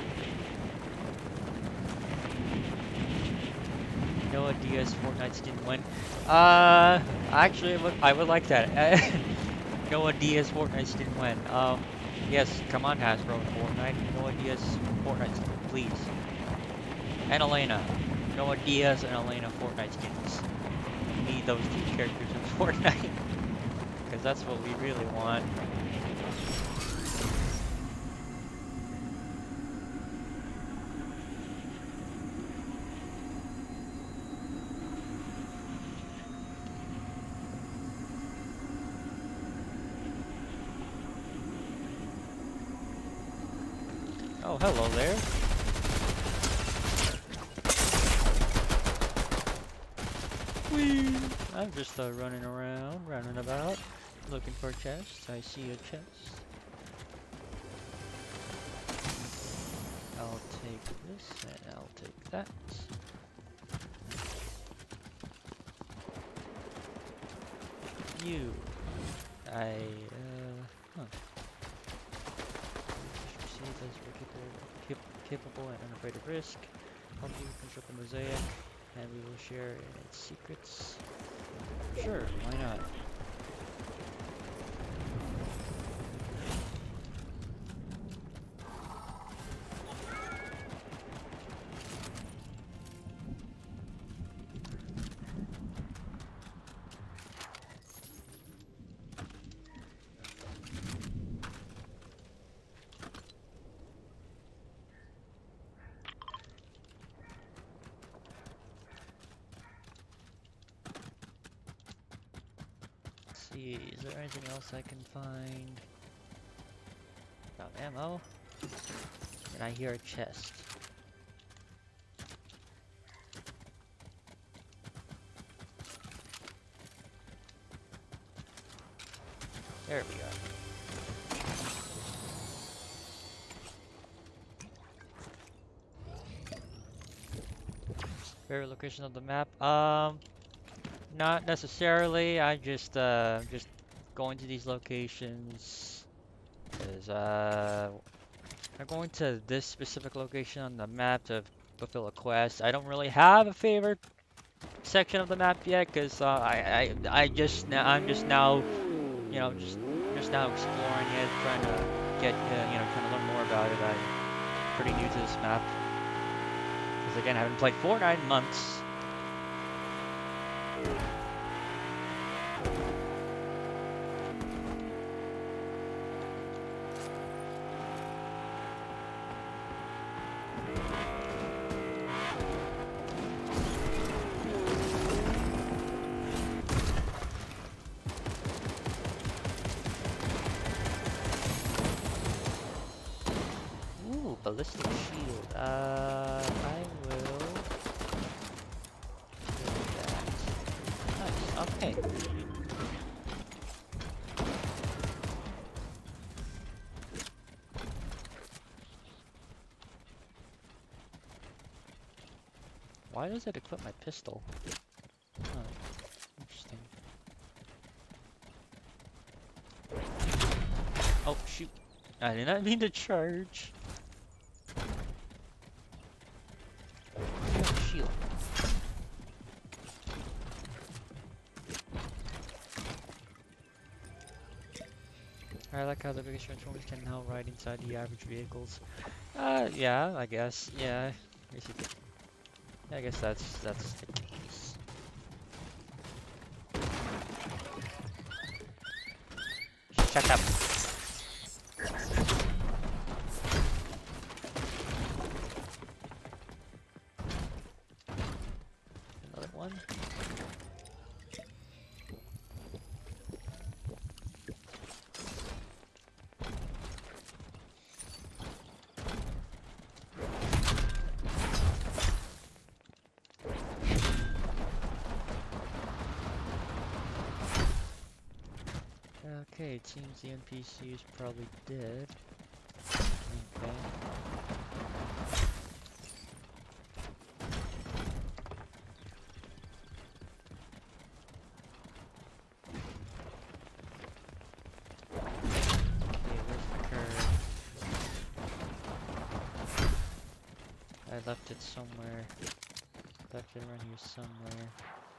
Noah Diaz Fortnite's didn't win. Actually, I would like that. Noah Diaz Fortnite's didn't win. Yes, come on, Hasbro Fortnite. Noah Diaz Fortnite's, please. And Elena. Noah Diaz and Elena Fortnite skins. We need those two characters in Fortnite. Because that's what we really want. Oh, hello there. Whee! I'm just running around, running about, looking for chests. I see a chest. I'll take this, and I'll take that. You. Huh. Received as capable and unafraid of risk. Help you construct the mosaic, and we will share in its secrets. Sure, why not? Let's see, is there anything else I can find? Got ammo. And I hear a chest. There we go. Favorite location of the map? Not necessarily. I just going to these locations is I'm going to this specific location on the map to fulfill a quest. I don't really have a favorite section of the map yet, because I'm just now, you know, just now exploring it, trying to get, trying to learn more about it. I'm pretty new to this map, because again, I haven't played Fortnite in months. Ooh, ballistic shield. I will take that. Nice. Okay. Why does it equip my pistol? Oh, interesting. Oh, shoot. I did not mean to charge. Oh, shield. I like how the biggest transformers can now ride inside the average vehicles. Yeah, I guess. Yeah, I guess that's the case. Shut up. Another one. Okay, it seems the NPC is probably dead. Okay. Okay, where's the curve? I left it somewhere. Left it around here somewhere.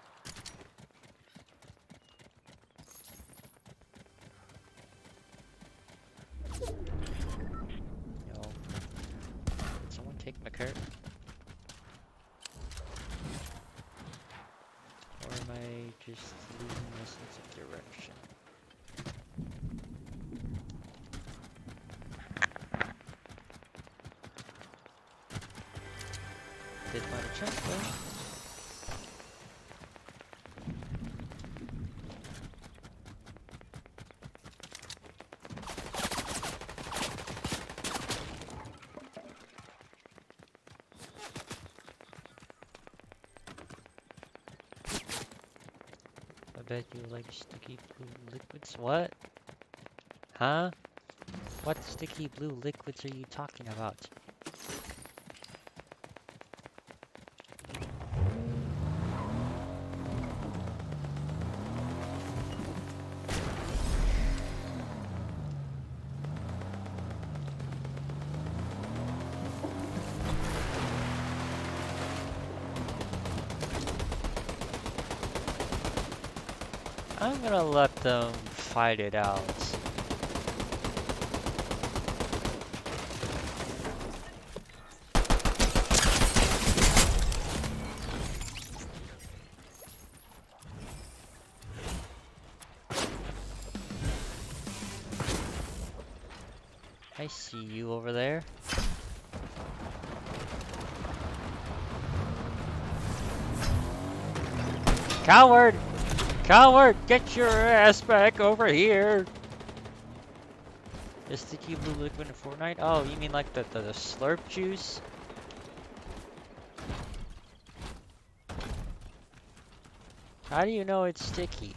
Yo. Did someone take my cart? Or am I just losing my sense of direction? Did find a chest though. I bet you like sticky blue liquids. What? Huh? What sticky blue liquids are you talking about? I'm gonna let them fight it out. I see you over there. Coward! Coward! Get your ass back over here! The sticky blue liquid in Fortnite? Oh, you mean like the slurp juice? How do you know it's sticky?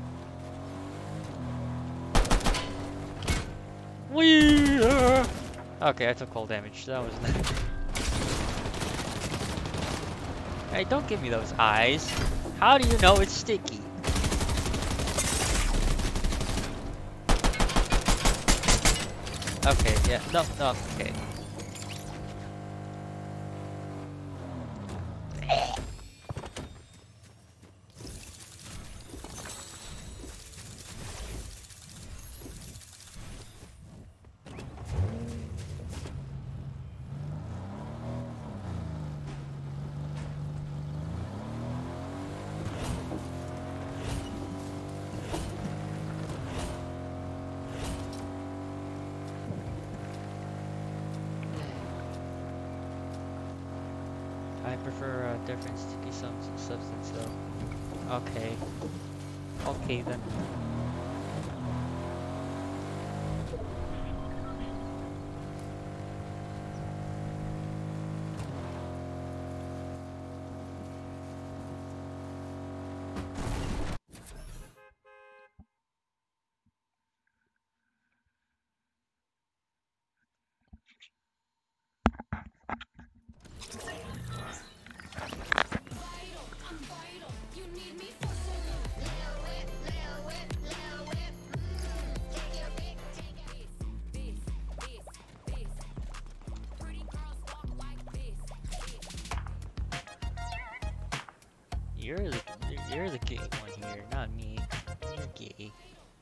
Wee! Okay, I took cold damage. That was nice. Hey, don't give me those eyes. How do you know it's sticky? Okay, yeah, no, no, okay. I prefer a different sticky substance though. Okay. Okay then. You're the you're the gay one here, not me. You're gay.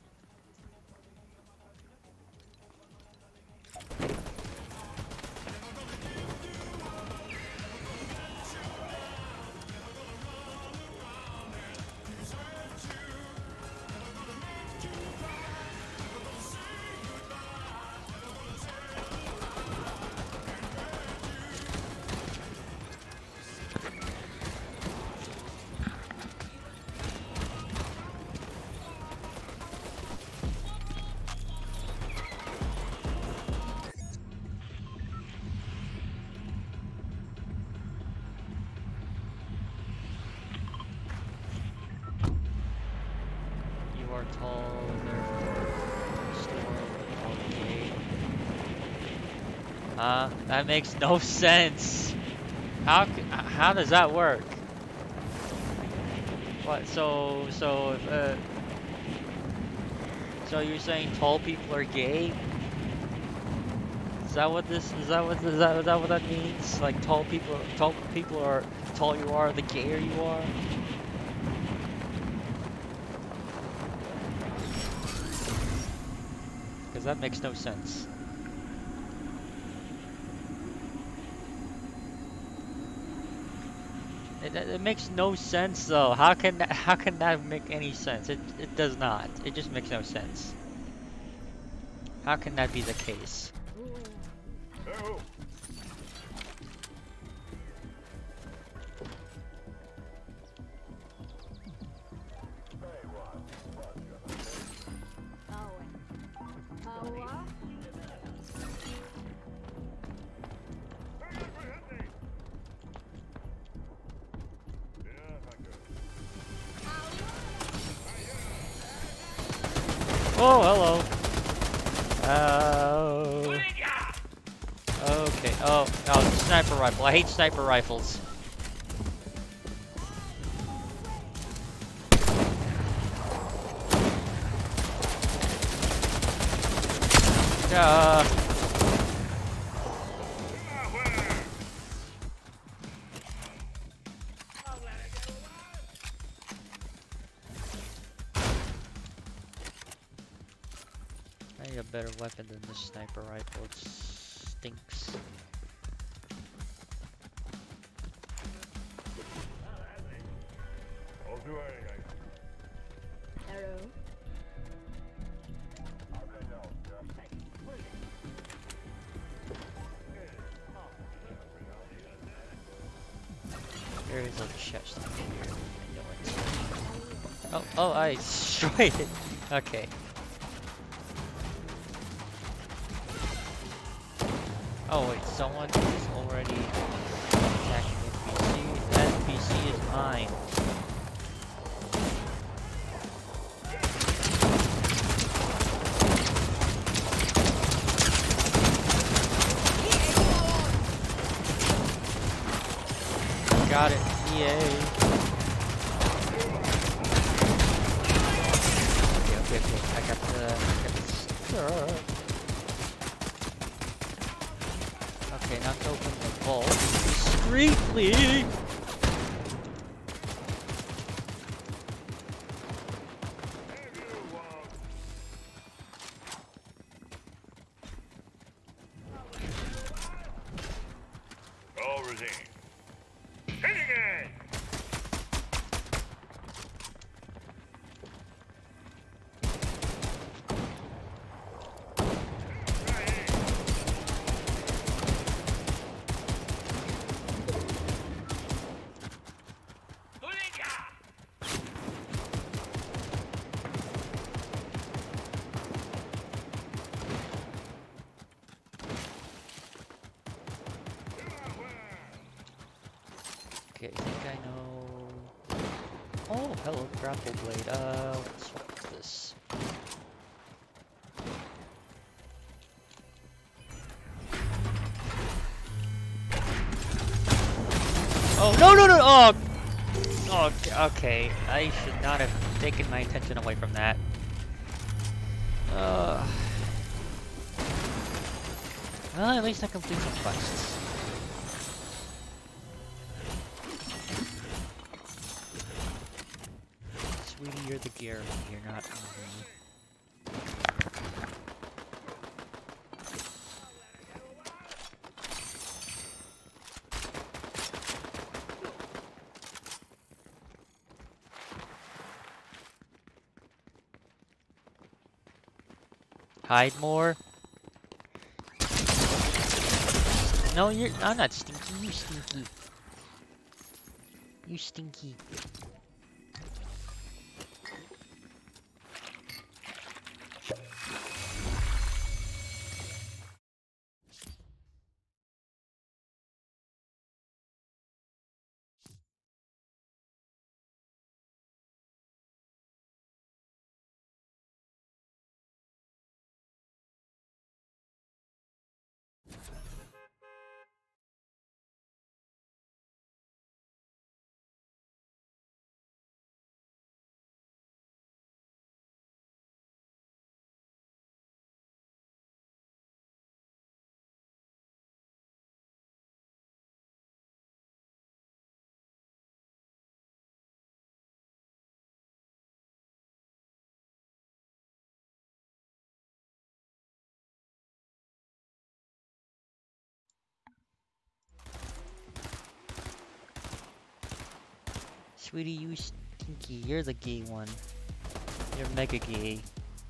You are tall, therefore store gay. That makes no sense. How does that work? What? So you're saying tall people are gay? Is that what this? Is that what that means? Like tall people are tall you are, the gayer you are. Because that makes no sense. It makes no sense though. How can that make any sense? It does not. It just makes no sense. How can that be the case? Oh, hello. Oh. Okay. Oh, sniper rifle. I hate sniper rifles. I need a better weapon than this sniper rifle. It stinks. There is a chest here. I know it. Oh, I destroyed it. Okay. Oh wait, someone is already attacking NPC. That NPC is mine. Okay, now to open the vault discreetly. Okay, I think I know. Oh, hello, grapple blade. What's this? Oh, no, no, no! Oh! Oh, okay. I should not have taken my attention away from that. Well, at least I complete some quests. Sweetie, you're the gear. You're not me. Hide more. No, I'm not stinky. You stinky. You stinky. Sweetie, you stinky. You're the gay one. You're mega gay.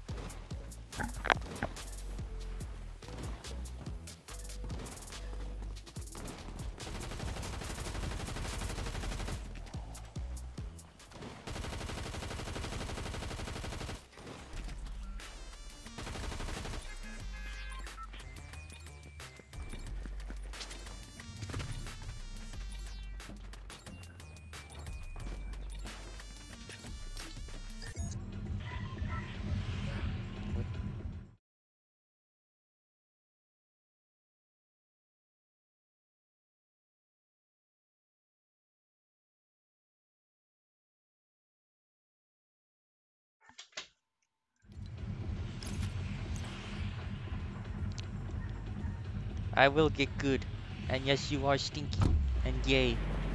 I will get good. And yes, you are stinky and gay.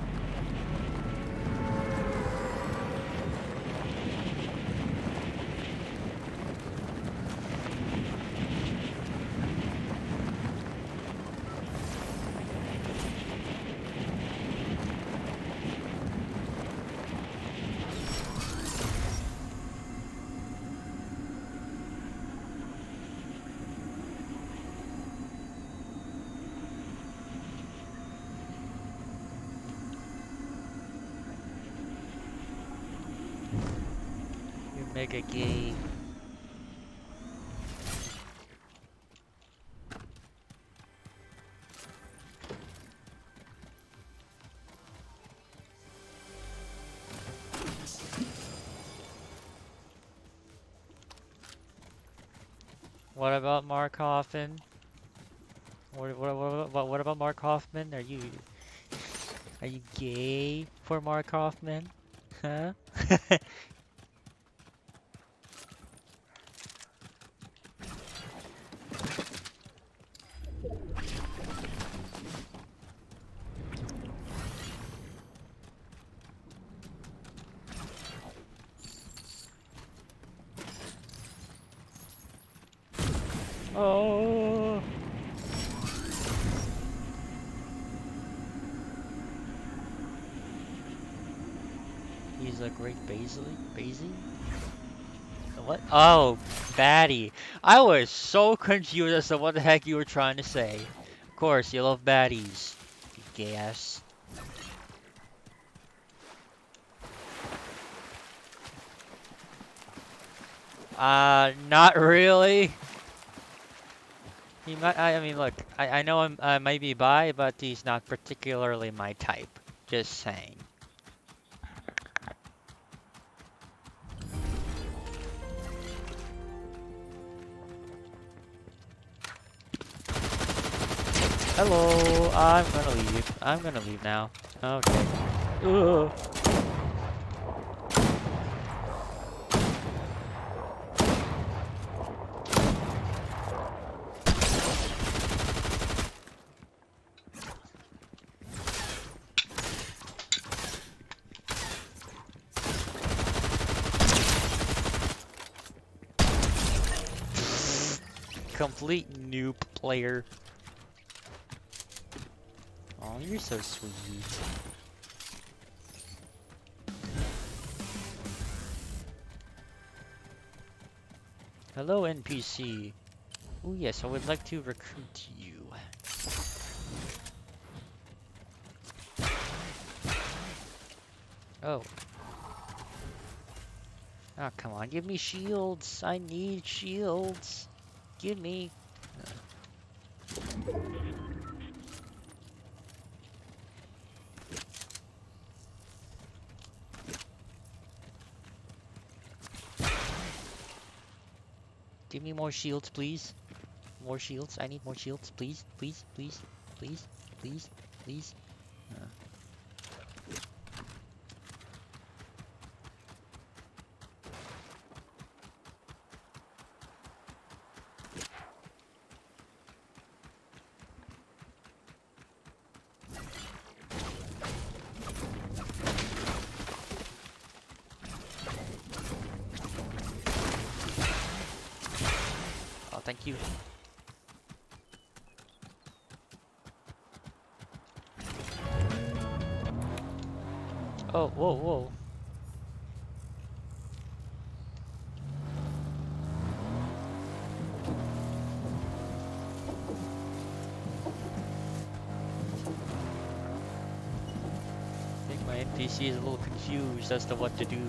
You're mega gay. What about Mark Hoffman? What about Mark Hoffman? Are you gay for Mark Hoffman? Huh? Oh. He's a great Basie? What? Oh, baddie. I was so confused as to what the heck you were trying to say. Of course, you love baddies. You gay ass. Not really. He might, I mean, look, I know I might be bi, but he's not particularly my type. Just saying. Hello, I'm gonna leave. I'm gonna leave now. Okay. Ugh. Complete noob player. Oh, you're so sweet. Hello, NPC. Oh yes, I would like to recruit you. Oh. Oh, come on, give me shields. I need shields. Give me. Give me more shields, please. More shields. I need more shields, please. Please, please, please, please, please. Oh, thank you. Oh, whoa, whoa. I think my NPC is a little confused as to what to do.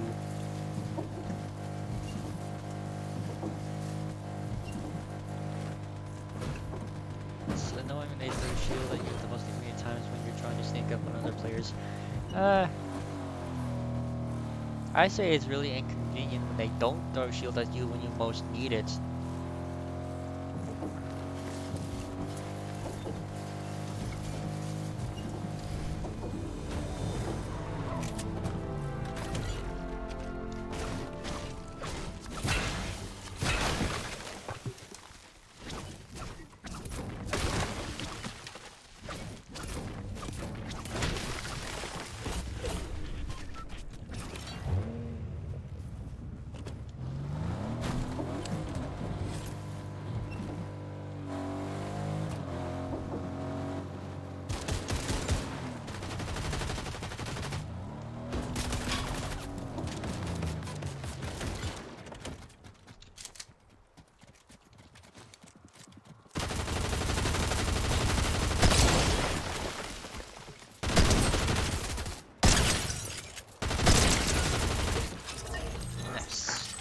It's annoying when they throw a shield at you at the most convenient times when you're trying to sneak up on other players. I say it's really inconvenient when they don't throw a shield at you when you most need it. Nice.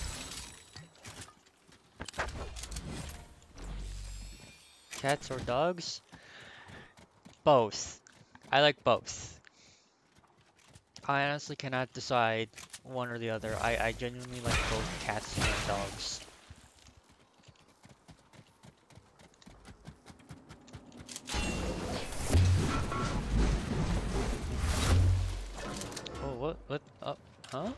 Cats or dogs? Both. I like both. I honestly cannot decide one or the other. I genuinely like both cats and dogs. Oh, what? Oh, huh?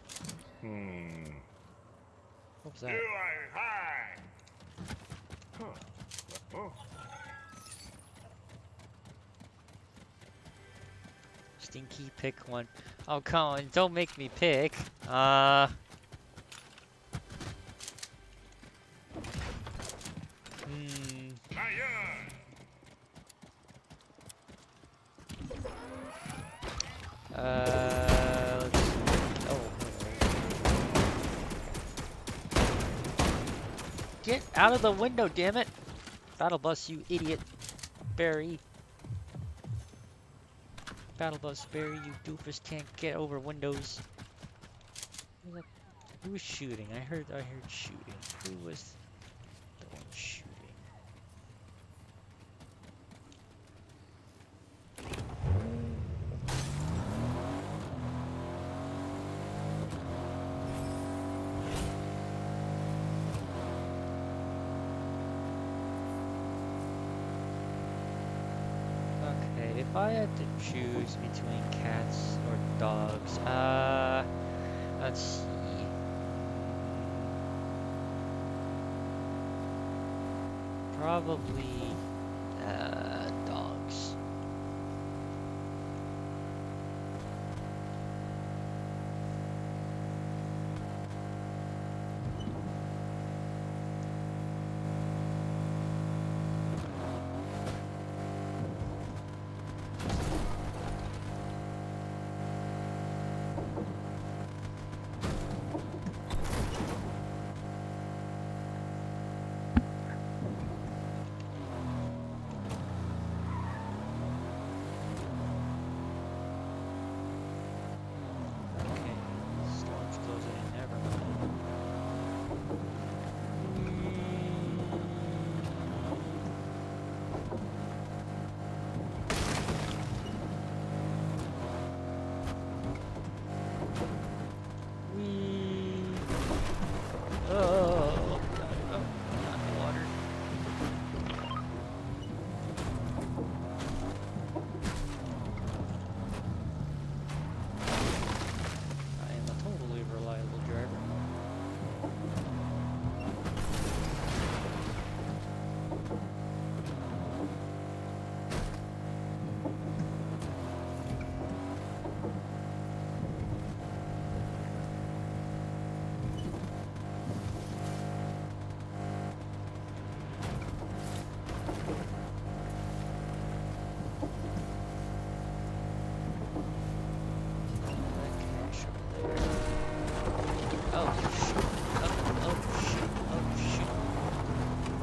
What was that? Stinky, pick one. Oh, come on, don't make me pick. Let's see. Oh, hello. Get out of the window, damn it! Battle bus, you idiot, Barry. Battle bus, Barry, you doofus can't get over windows. Who was shooting? I heard shooting. Who was the one shooting? Okay, if I had to choose between cats or dogs, let's see. Probably, dogs. Okay, storm's closing in, never mind. Whee! Oh, not the water. I am a totally reliable driver. That cash over there. Oh shoot! Oh shoot! Oh shoot!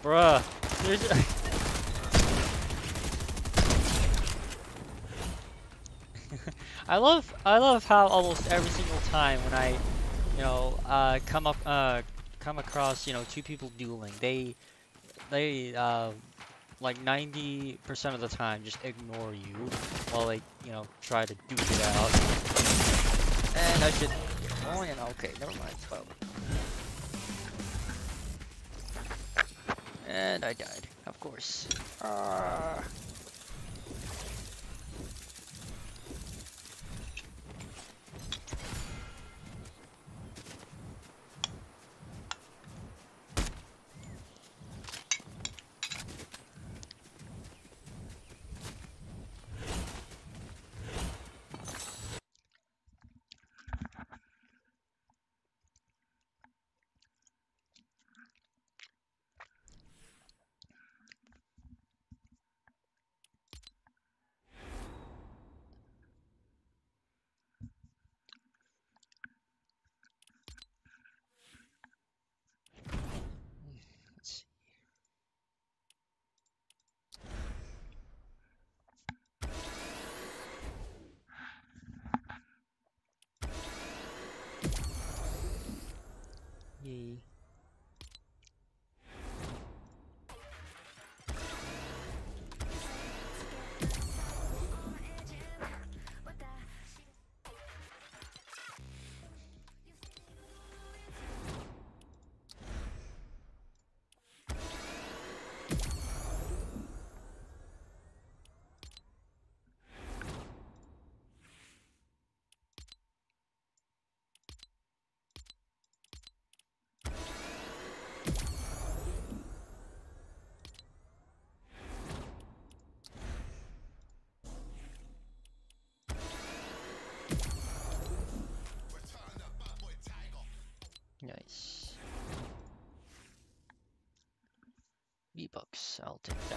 Bruh. There's I love how almost every single time when I, come across, two people dueling, they like 90% of the time just ignore you while they, try to duke it out. And I should oh yeah, okay, never mind. Well, and I died, of course. Ah, let's see. Nice. V-Bucks, I'll take that.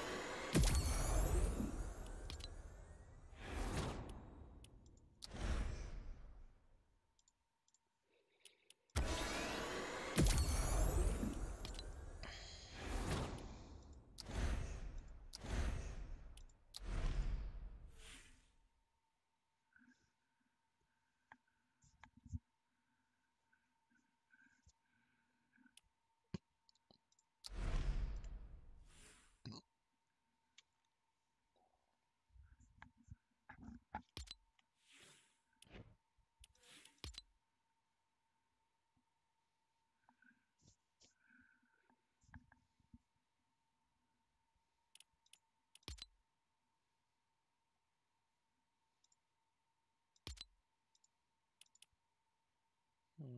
Hmm.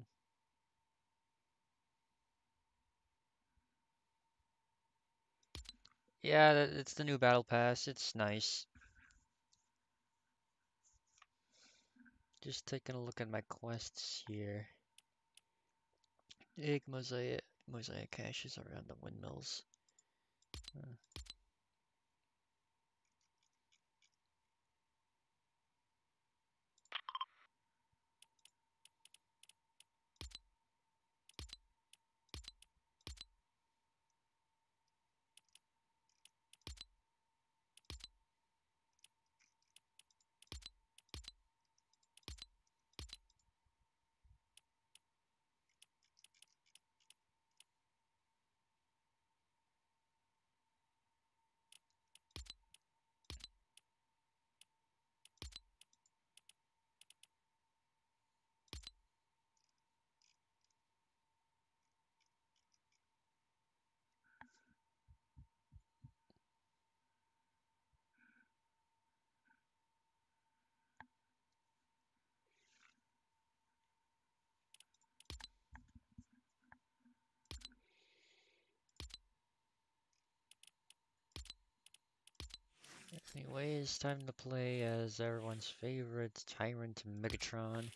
Yeah, it's the new battle pass. It's nice. Just taking a look at my quests here. Egg mosaic caches around the windmills. Uh, Anyways, time to play as everyone's favorite Tyrant Megatron.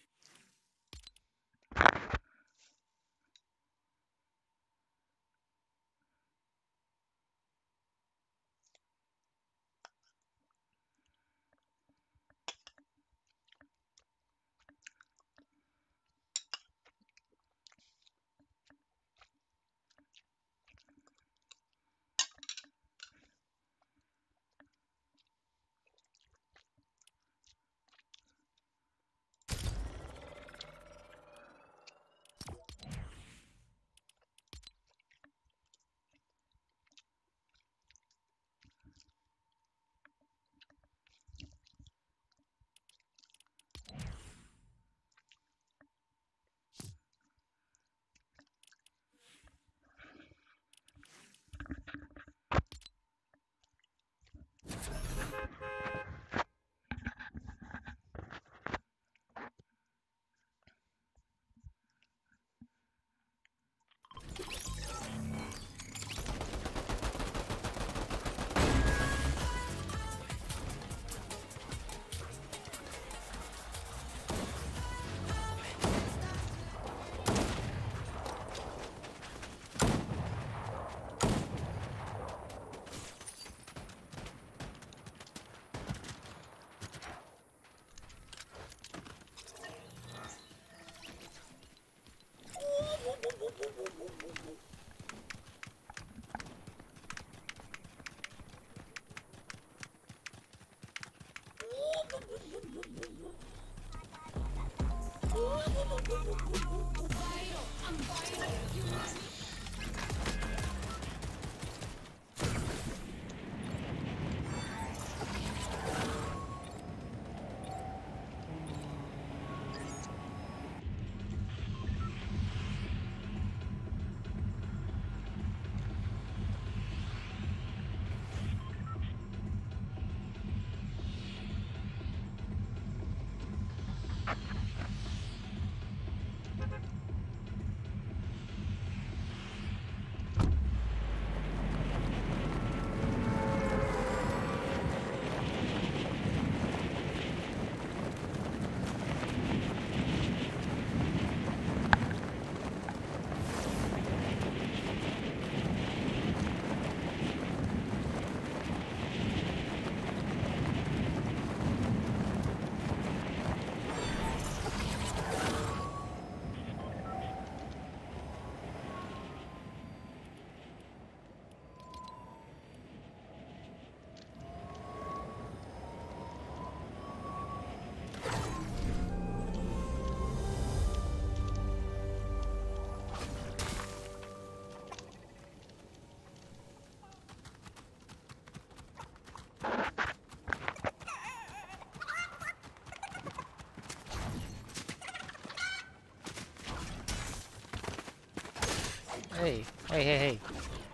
Hey, hey, hey, hey.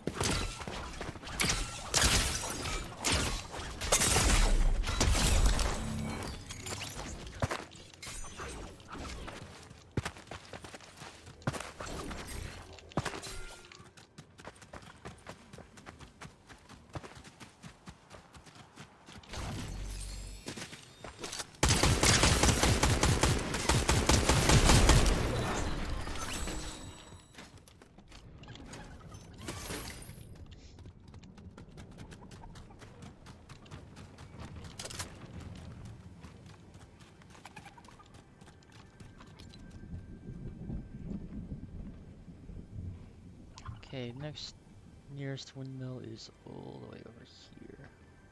Okay, next nearest windmill is all the way over here.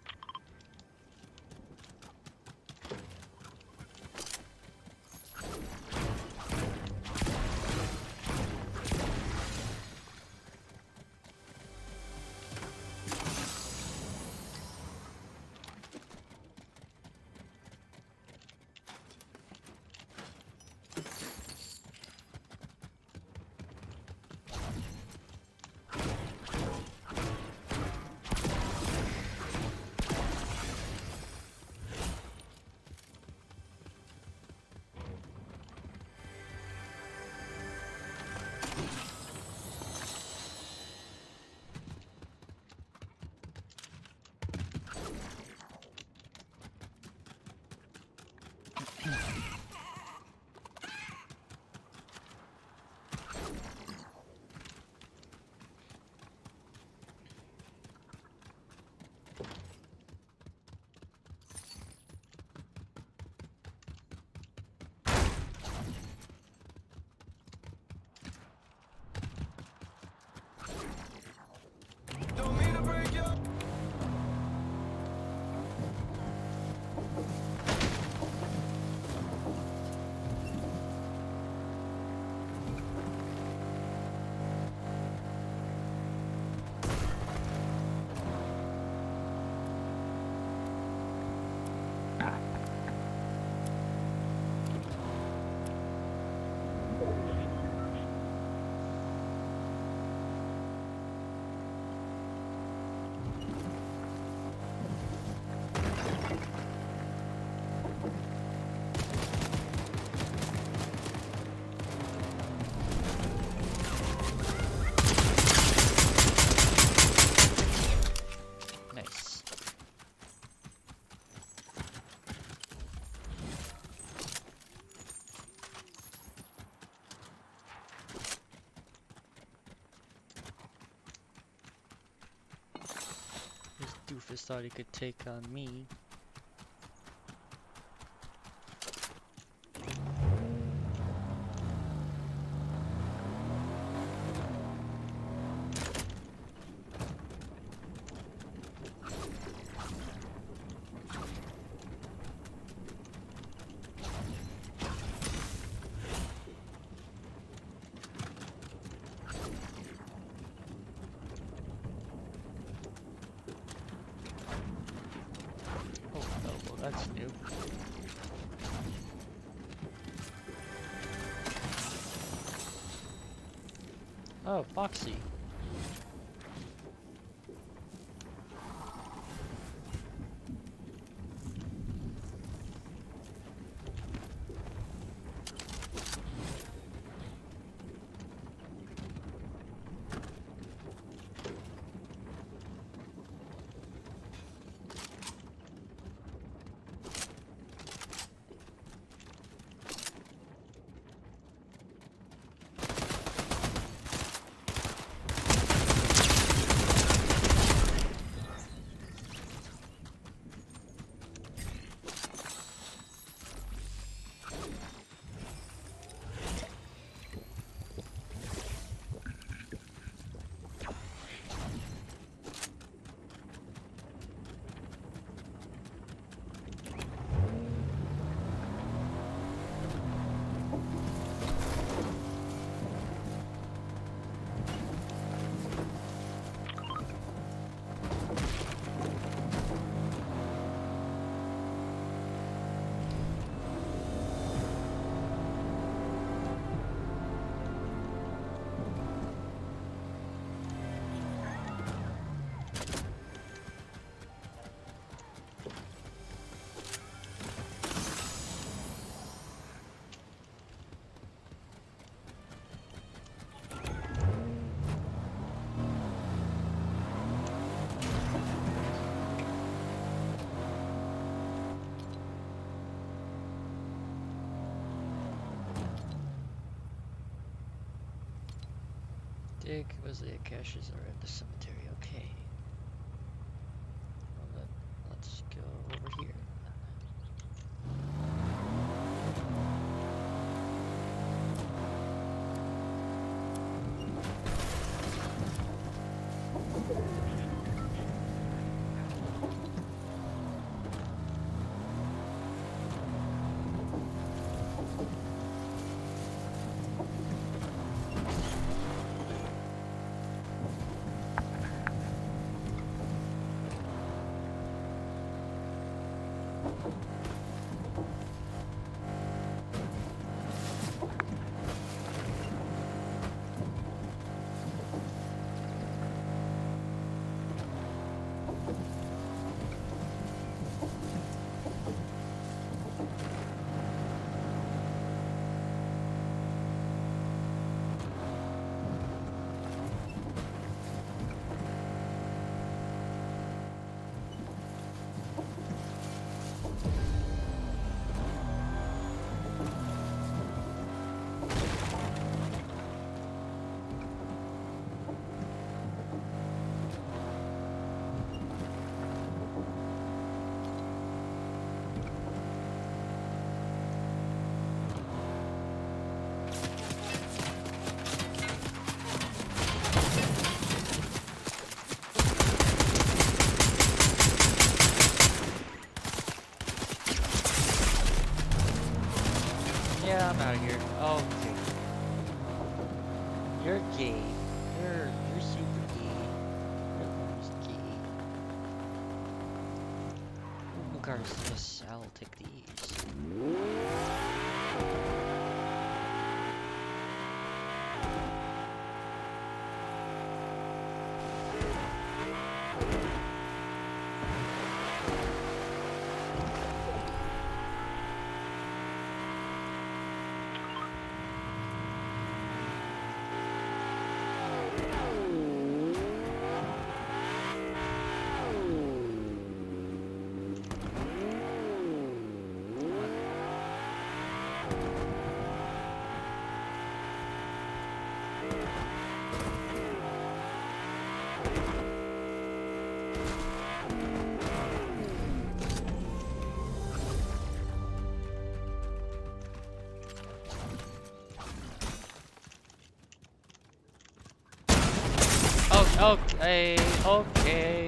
Don't mean to break your Nice. This doofus thought he could take on me. Oh, no, well, that's new. Oh, Foxy. Dig was the caches are in the cemetery. Okay. Well, let's go over here. Yeah, I'm out of here. Okay. You're gay. You're super gay. You're almost gay. Regardless, I'll take these. Oh, okay, okay.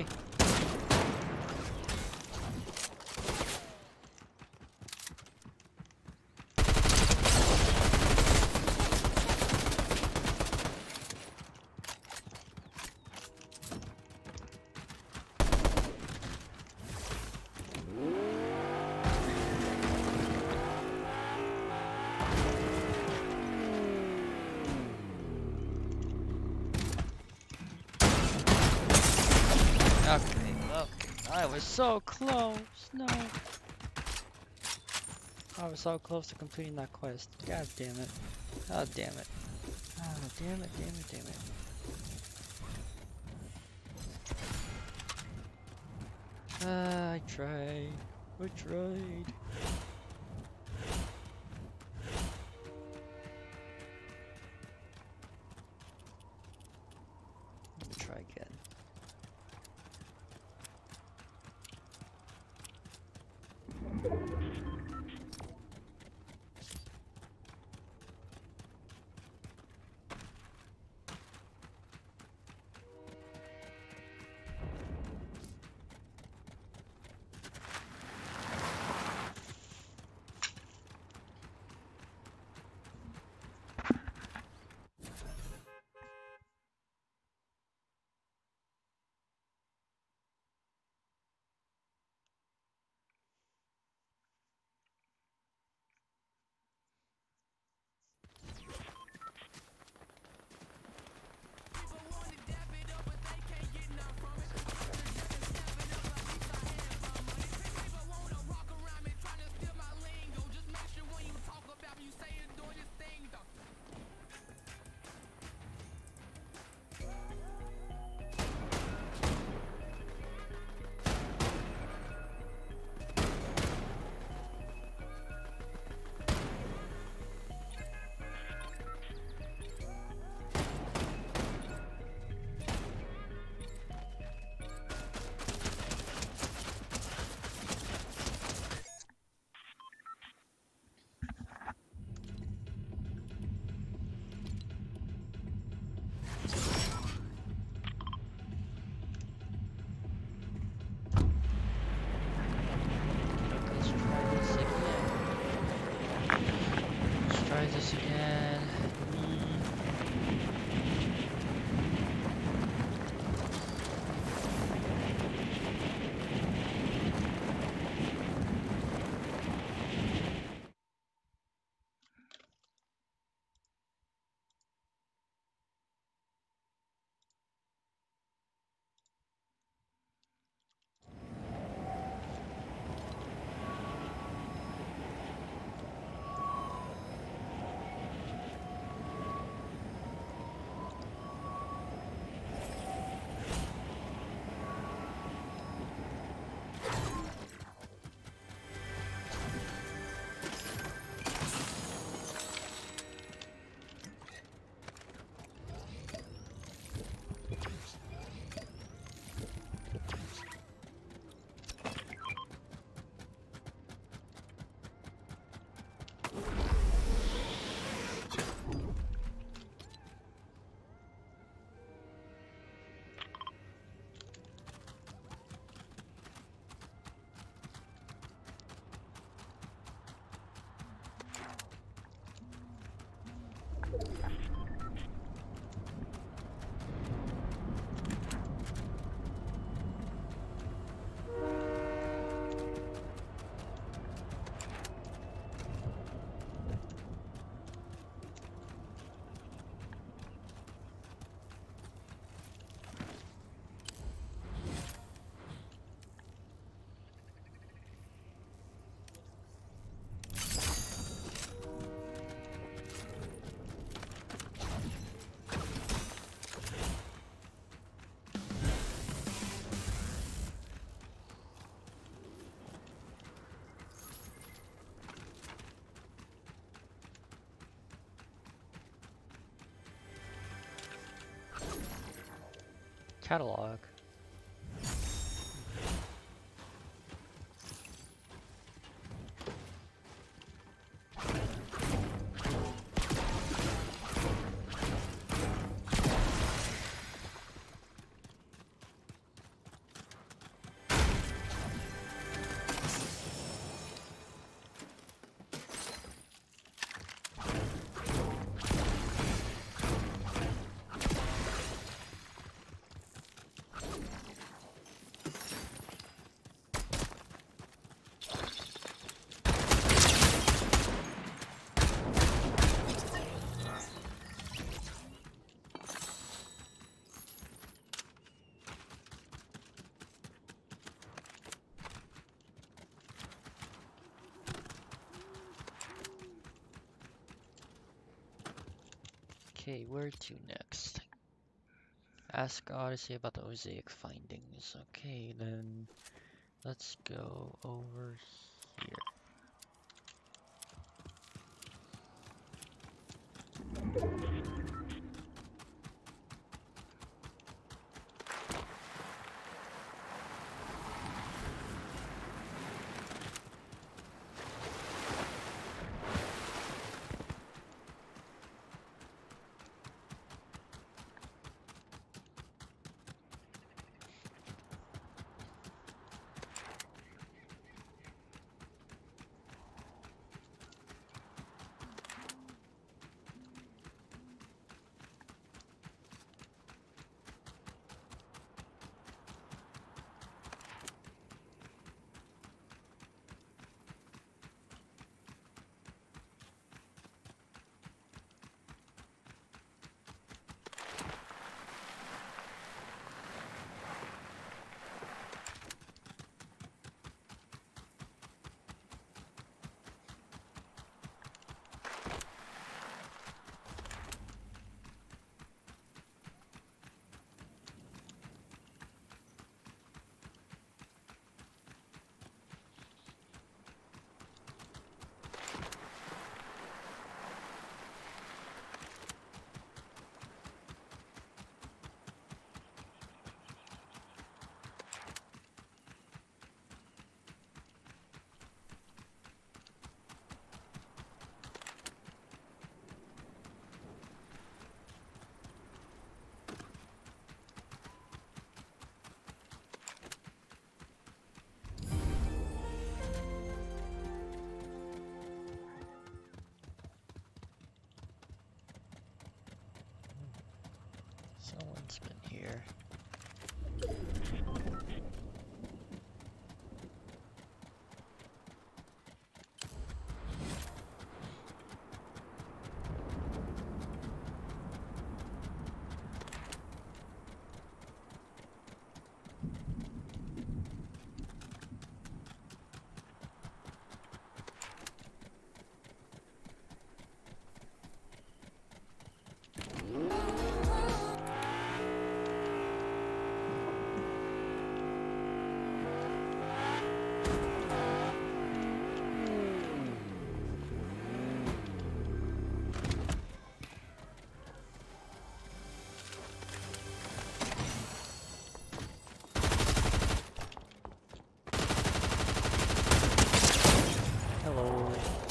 Okay, okay. I was so close. No. I was so close to completing that quest. God damn it. God damn it. Ah, damn it, damn it, damn it. I tried. I tried. Let me try again. Catalog. Okay, where to next? Ask Odyssey about the Mosaic findings. Okay, then let's go over here. Someone's been here. Hello.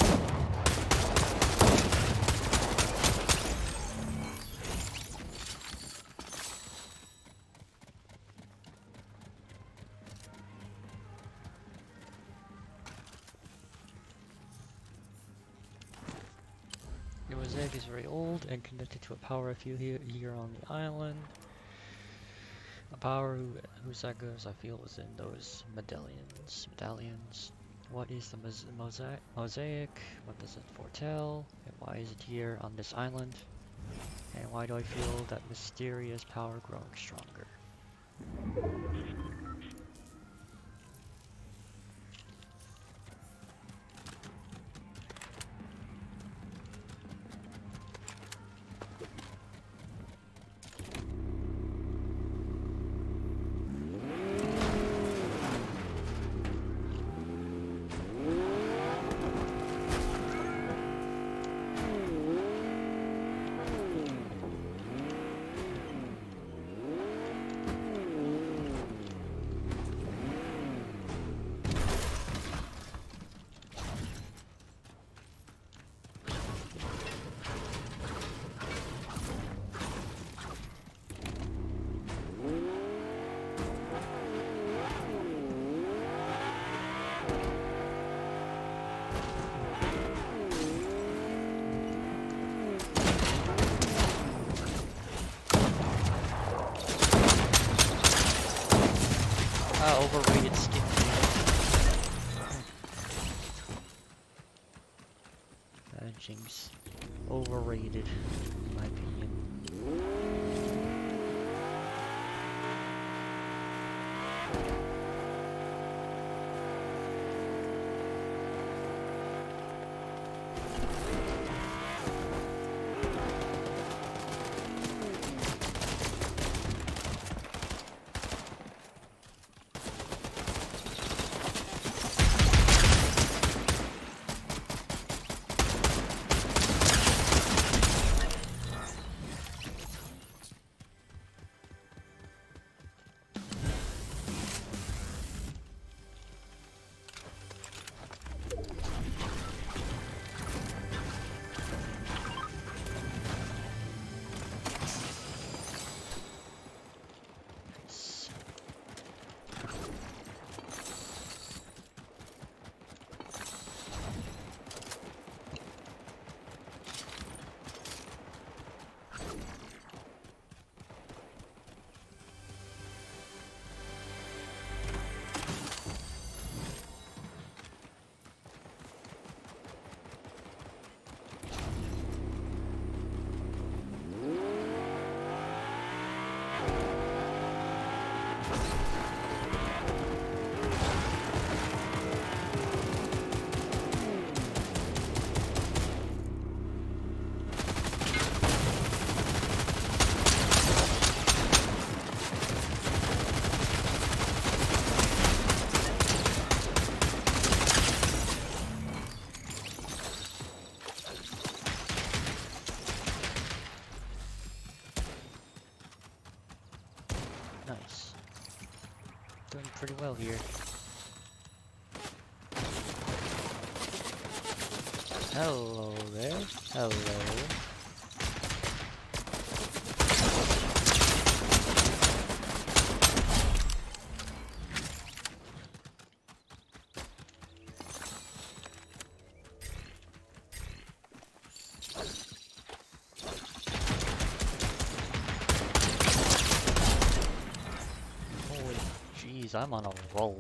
The mosaic is very old and connected to a power field here on the island. A power whose echoes I feel is in those medallions. What is the mosaic? What does it foretell? And why is it here on this island? And why do I feel that mysterious power growing stronger? Overrated skin. Jinx. Overrated, in my opinion. Nice. Doing pretty well here. Hello there. Hello. Holy jeez, I'm on a roll.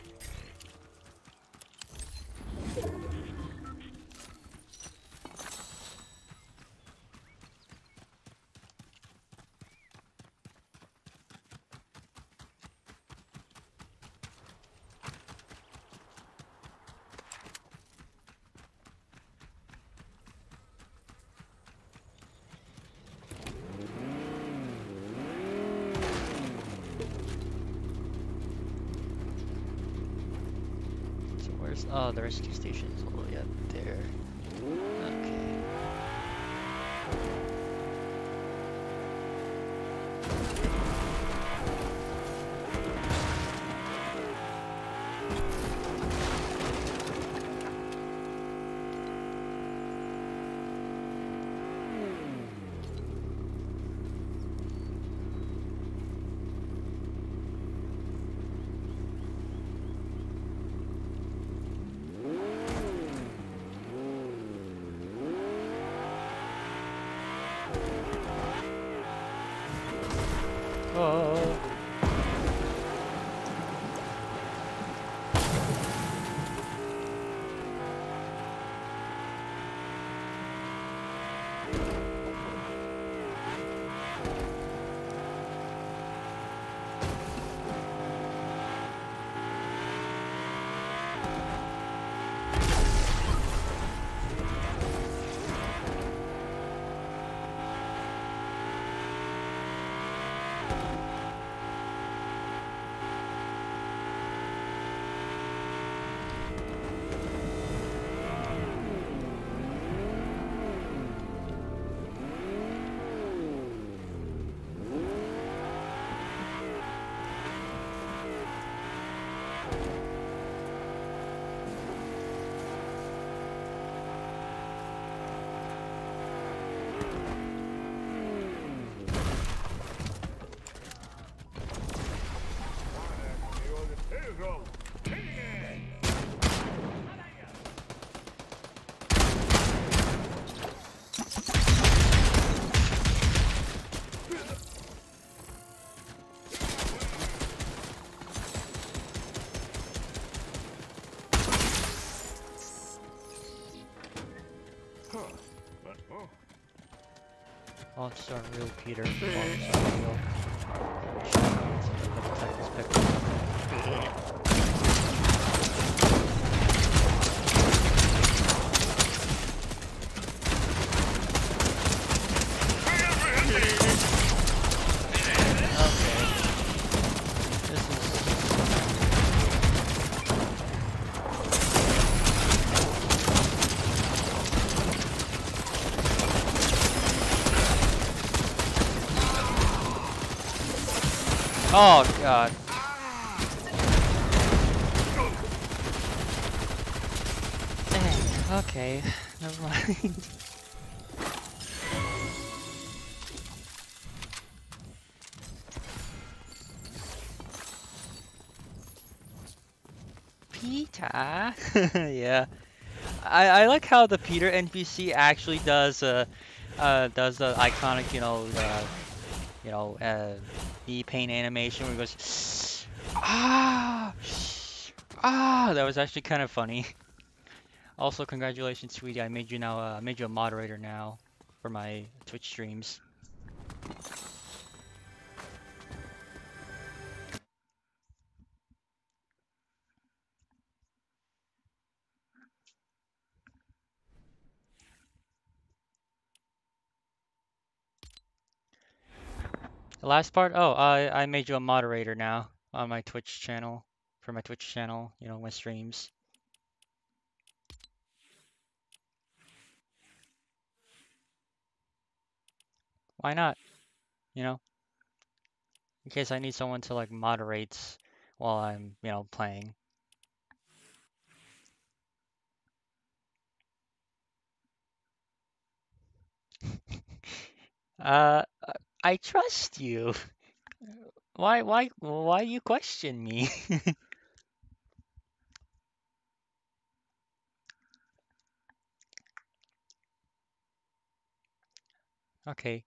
So where's... Oh, the rescue station is all the way up there. Okay. Oh. Monsters aren't real, Peter. Monsters aren't real. Shadows and the protect this picture. Oh god. Dang, okay. Never mind. Peter. Yeah. I like how the Peter NPC actually does the iconic, knee pain animation where he goes ah that was actually kind of funny. Also, congratulations, sweetie. I made you a moderator now for my Twitch streams. The last part? Oh, I made you a moderator now on my Twitch channel for my Twitch channel, my streams. Why not? You know, in case I need someone to like moderate while I'm, playing. Uh, I trust you. Why you question me? Okay,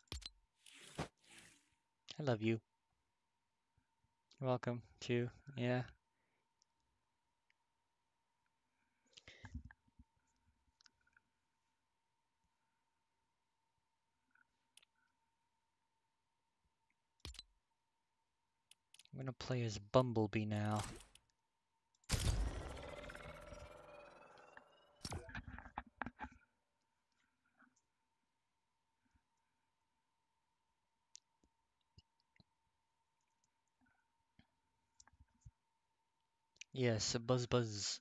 I love you. You're welcome too. Yeah. I'm gonna play as Bumblebee now. Yes, a buzz buzz.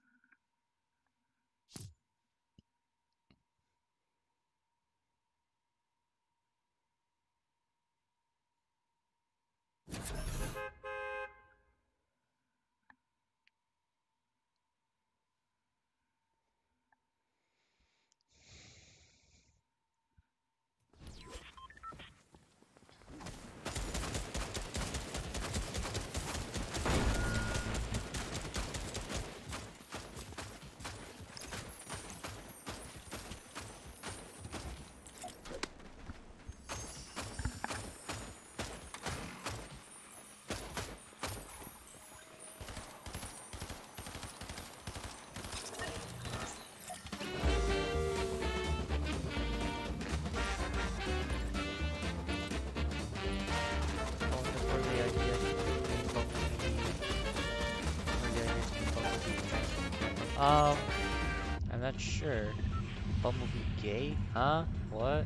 Oh, that's where the idea to being Bumblebee. Where the idea to be Bumblebee. I'm not sure. Bumblebee gay? Huh? What?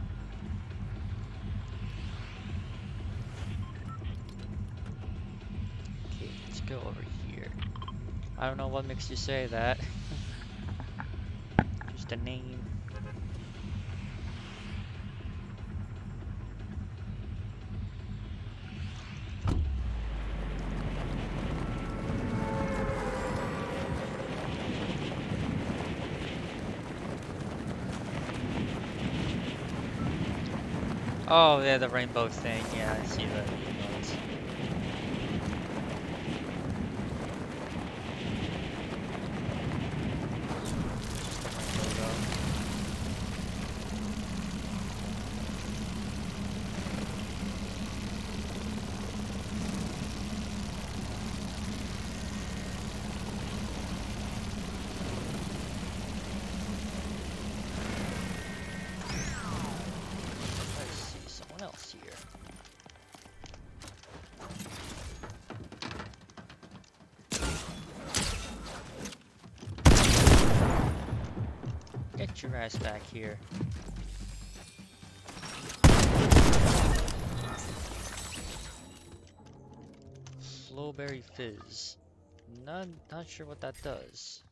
Okay, let's go over here. I don't know what makes you say that. Just a name. Oh, yeah, the rainbow thing. Yeah, I see that. Emotes. Just the rainbow though. Nice. your ass back here. Flowberry Fizz. Not sure what that does.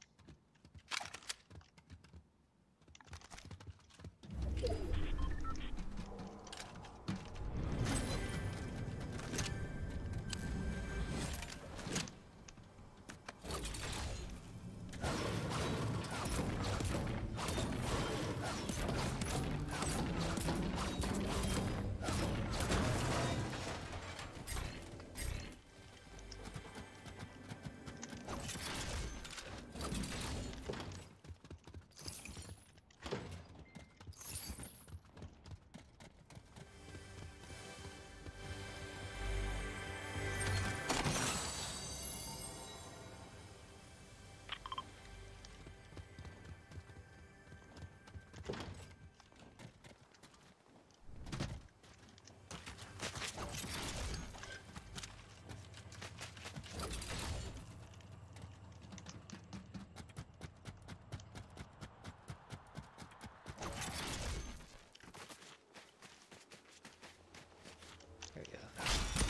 There we go.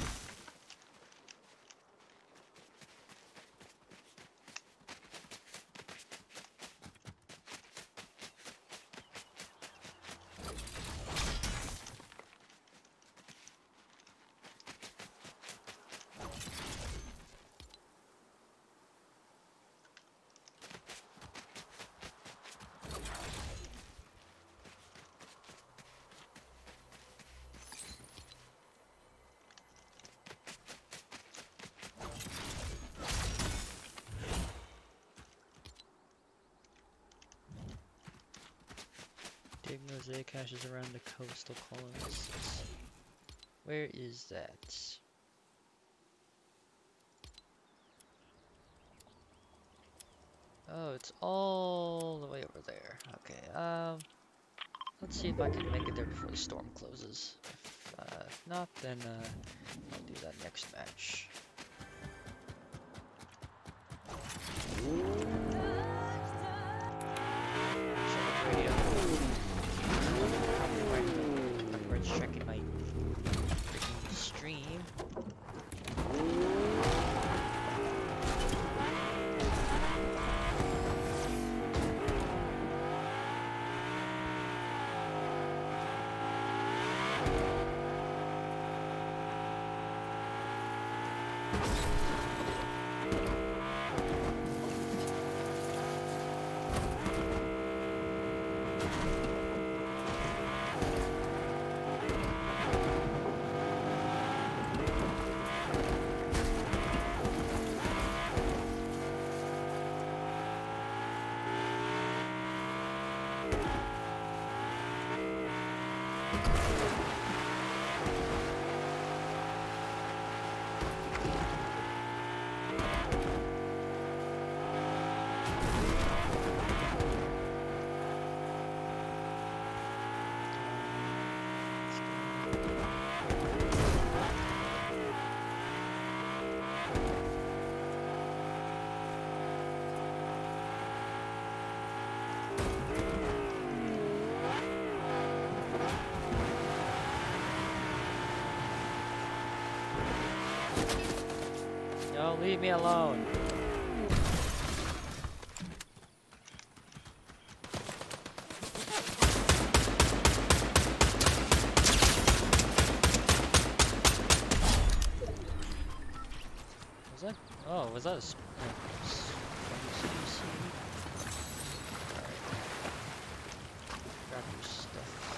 Dig mosaic caches around the coastal colonists. Where is that? Oh, it's all the way over there. Okay, let's see if I can make it there before the storm closes. If not, then I'll do that next match. Check the radio. Probably checking my freaking stream. No, leave me alone. Was that? Oh, was that a Alright. Grab your stuff.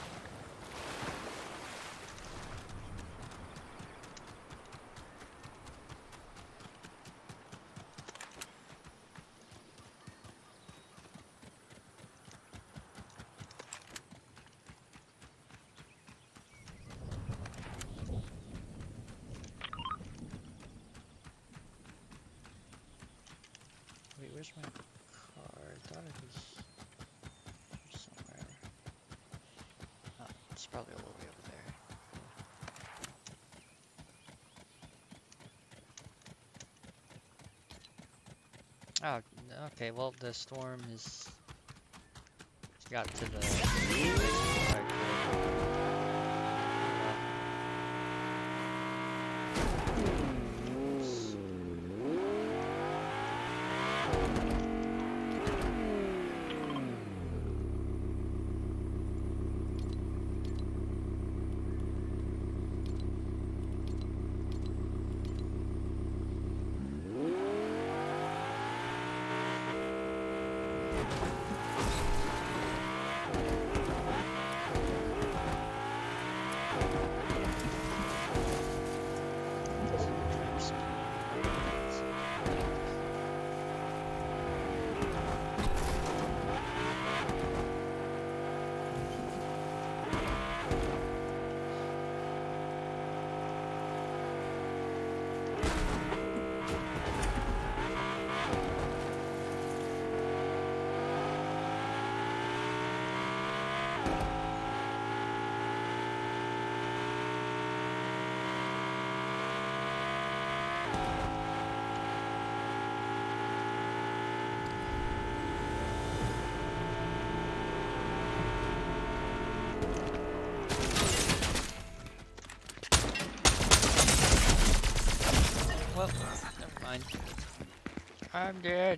Wait, where's my car? I thought it was here somewhere. Oh, it's probably all the way over there. Oh, okay, well, the storm is got to the right. Oops. Well, never mind. I'm dead.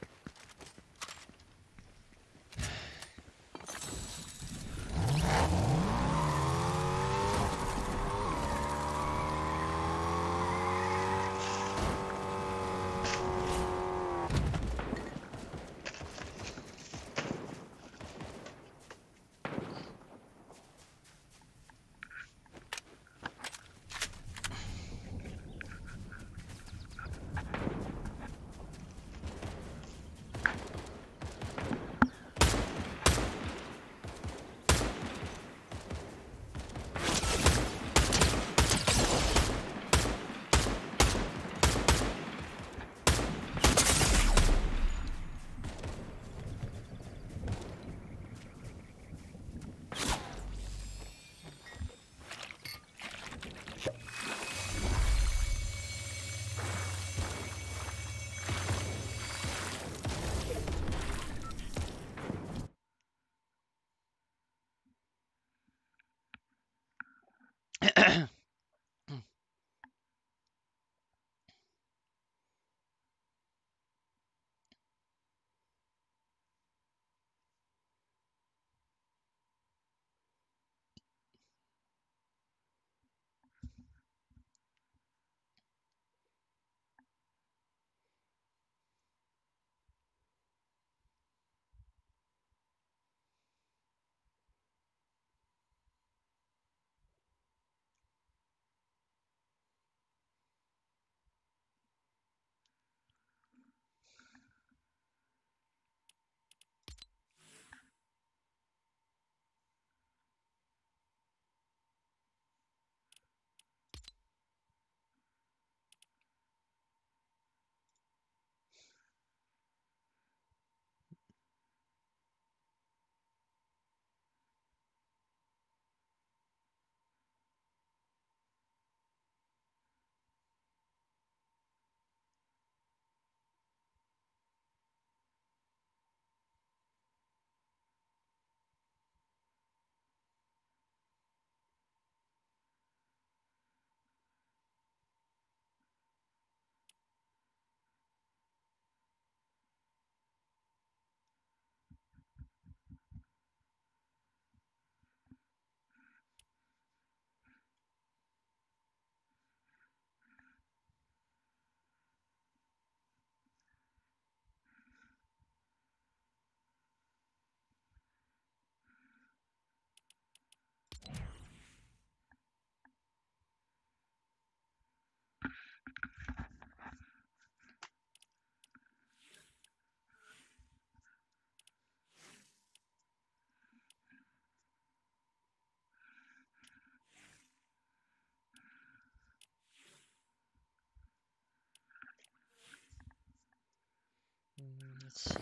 Let's see.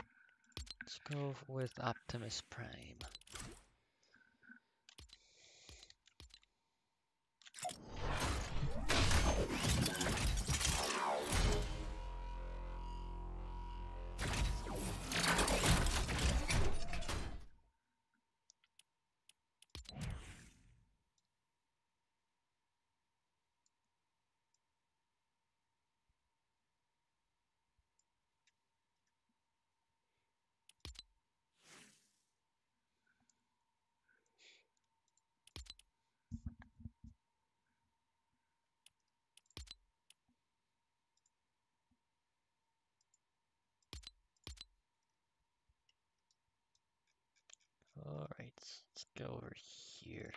Let's go with Optimus Prime. Alright, let's go over here.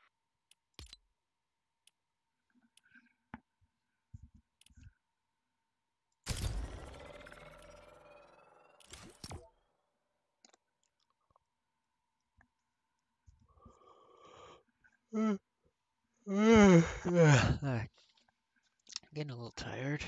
Alright, getting a little tired.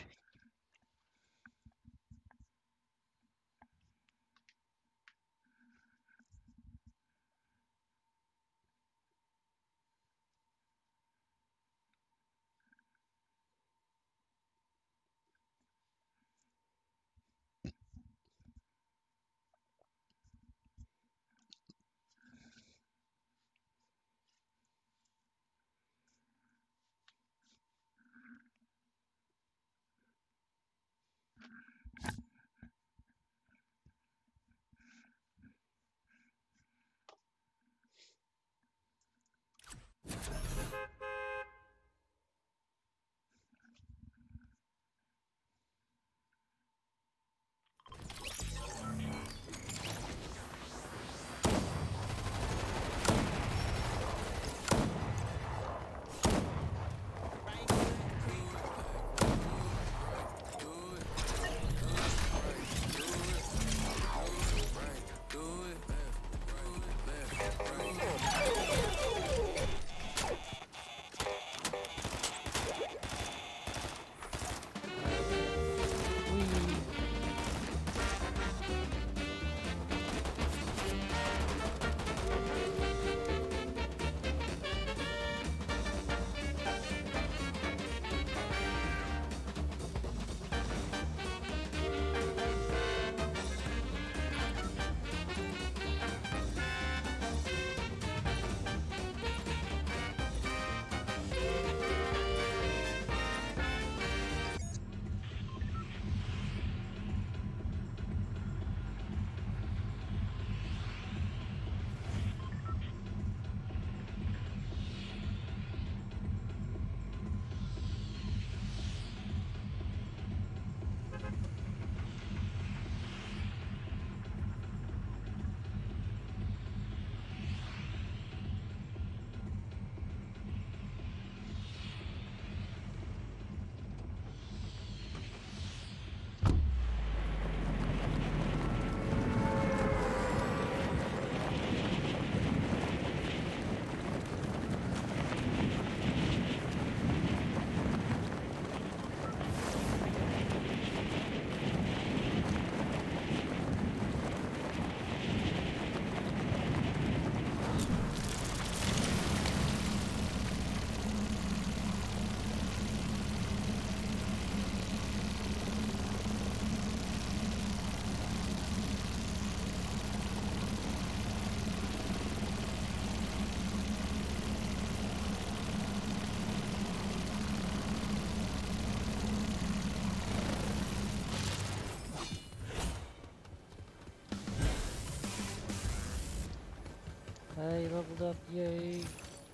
I leveled up, yay!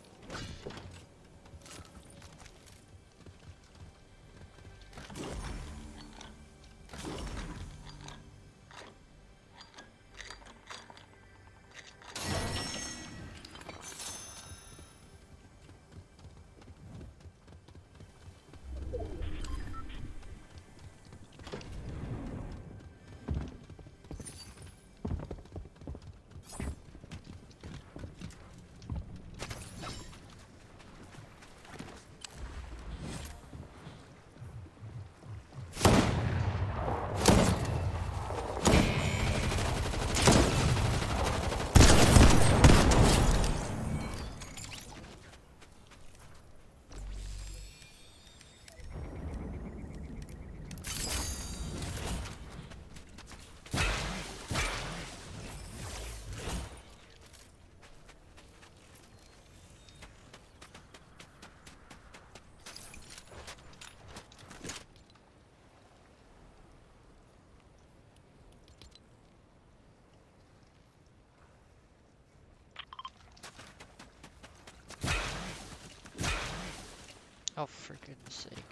Oh, for goodness sake.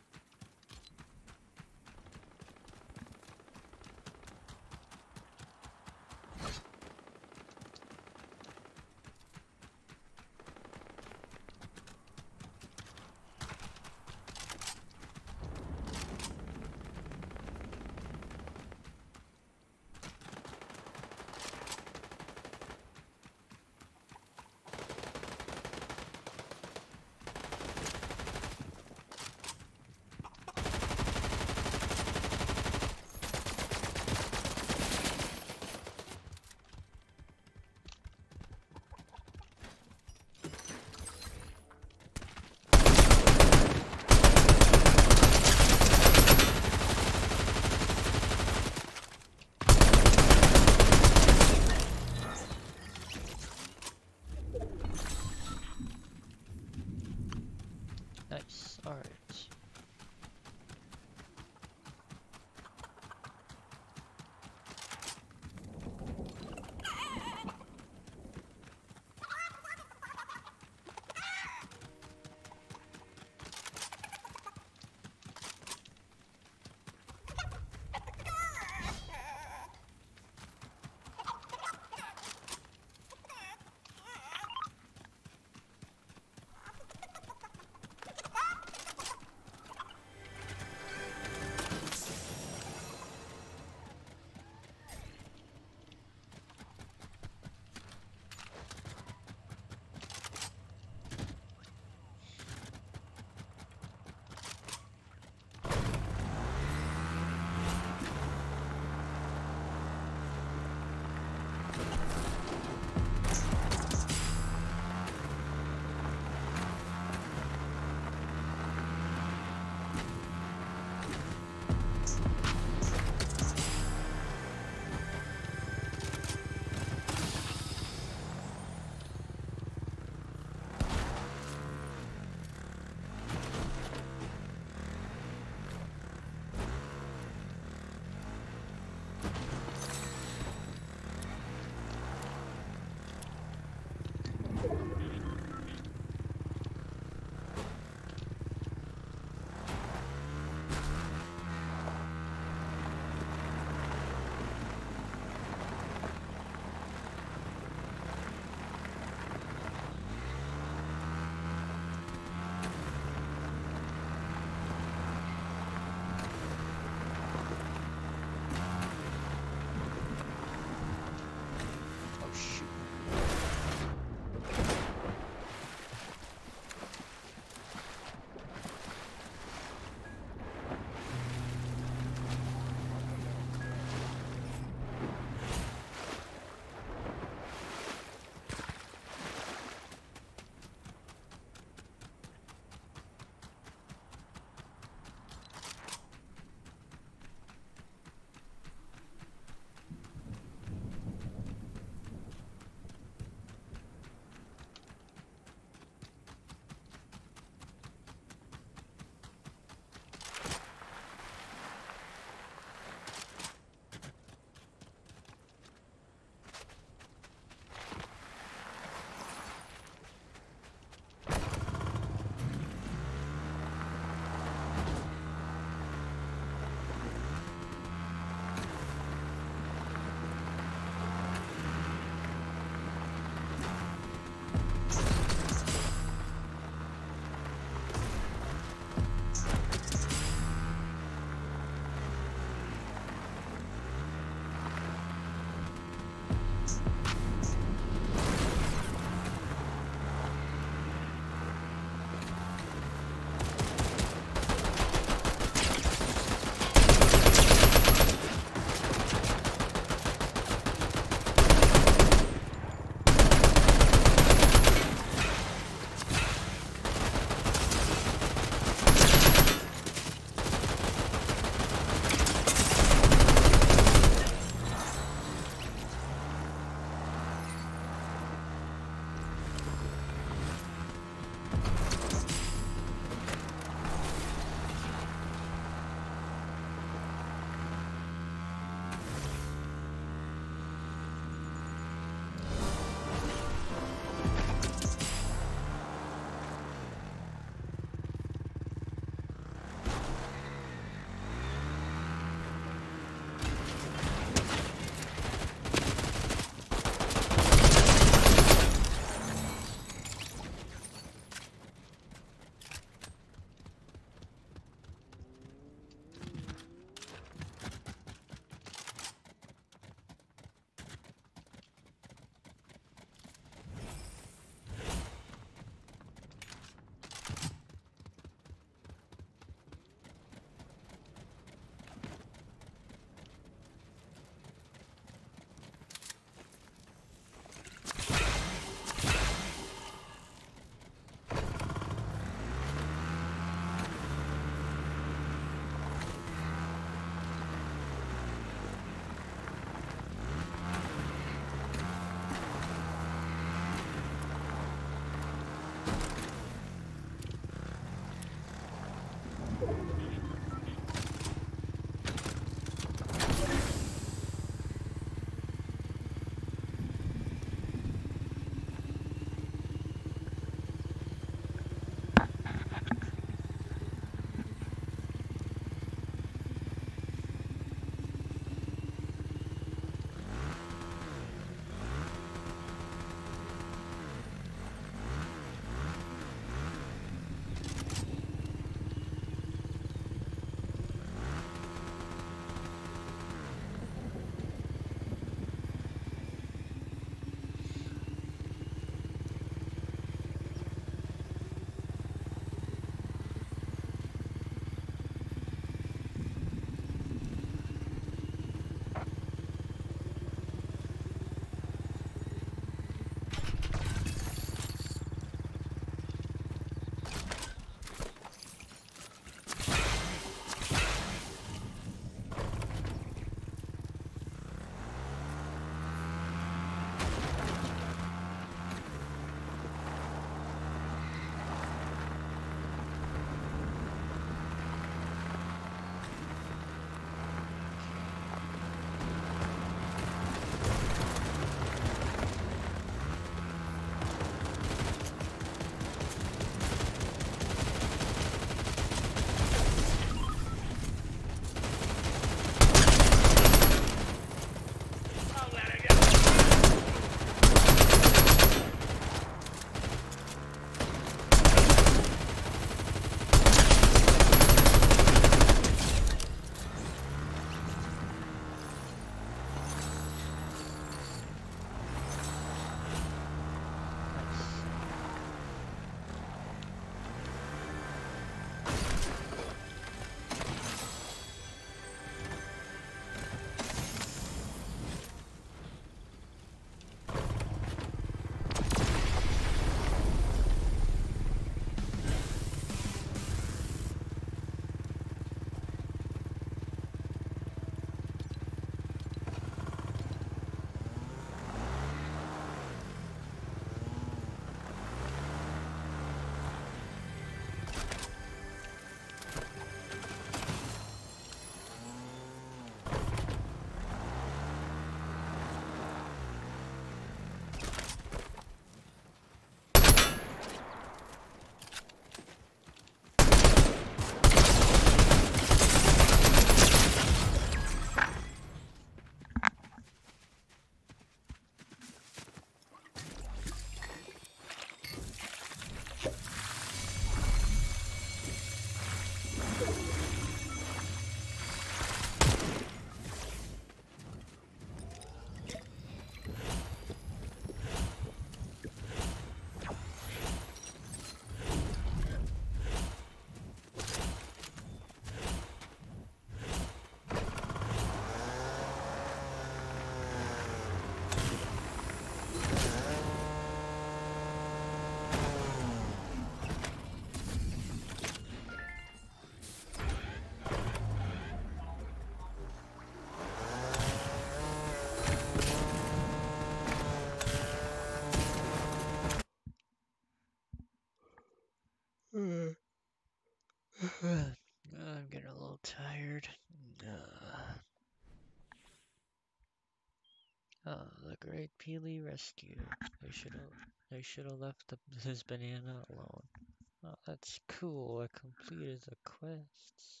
The Great Peely Rescue. They should have left his banana alone. Oh, that's cool. I completed the quests.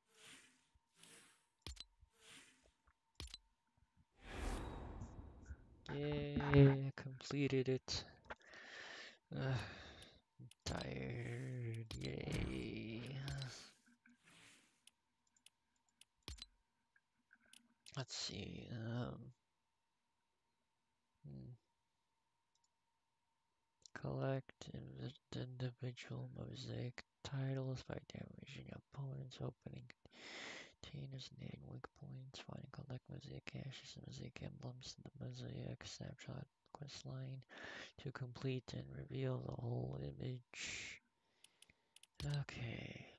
Yay, I completed it. Ugh, tired. Yay. Let's see. Hmm, collect individual mosaic tiles by damaging opponents, opening containers, needing weak points, find and collect mosaic ashes and mosaic emblems in the mosaic snapshot quest line to complete and reveal the whole image. Okay.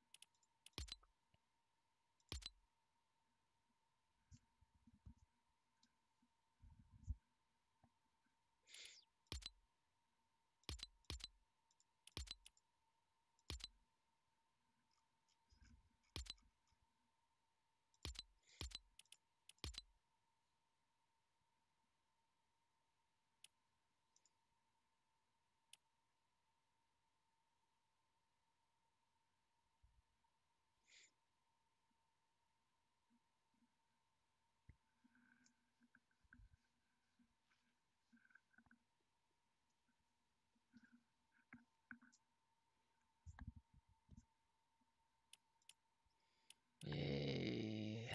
Yay.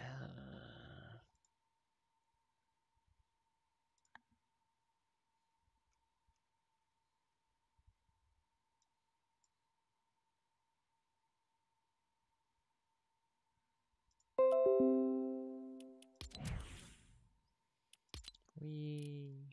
We.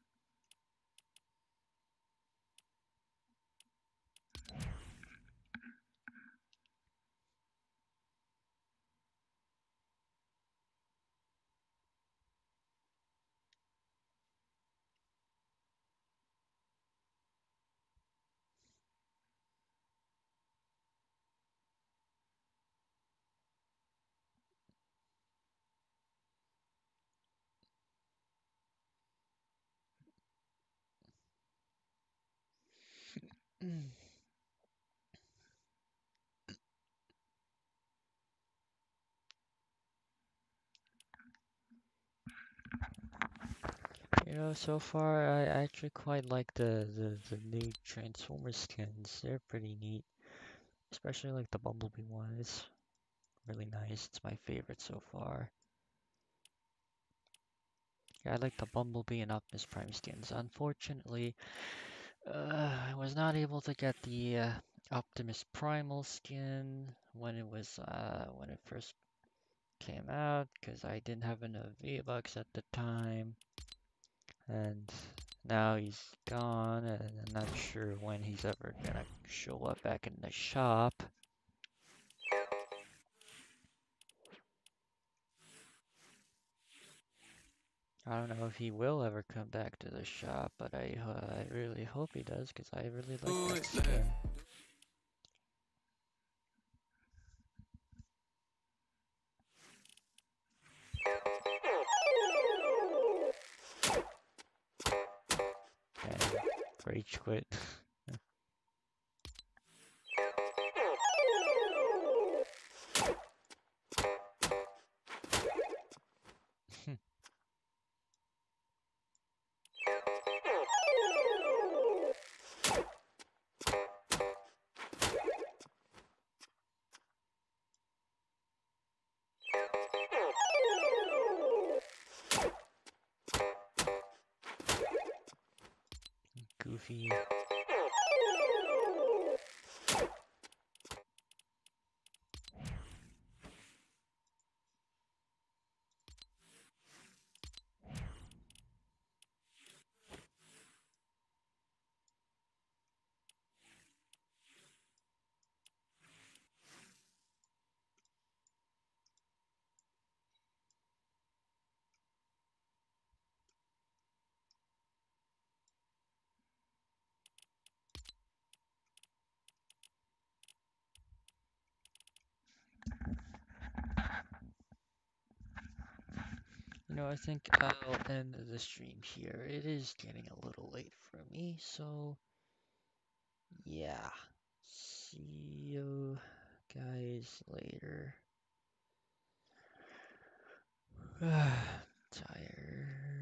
So far I actually quite like the new Transformer skins. They're pretty neat. Especially like the Bumblebee one. It's really nice. It's my favorite so far. Yeah, I like the Bumblebee and Optimus Prime skins. Unfortunately, I was not able to get the Optimus Primal skin when it first came out because I didn't have enough V-Bucks at the time, and now he's gone, and I'm not sure when he's ever gonna show up back in the shop. I don't know if he will ever come back to the shop, but I really hope he does because I really like Do that it left. skin. And rage quit. Goofy. I think I'll end the stream here. It is getting a little late for me, so yeah. See you guys later. Tired.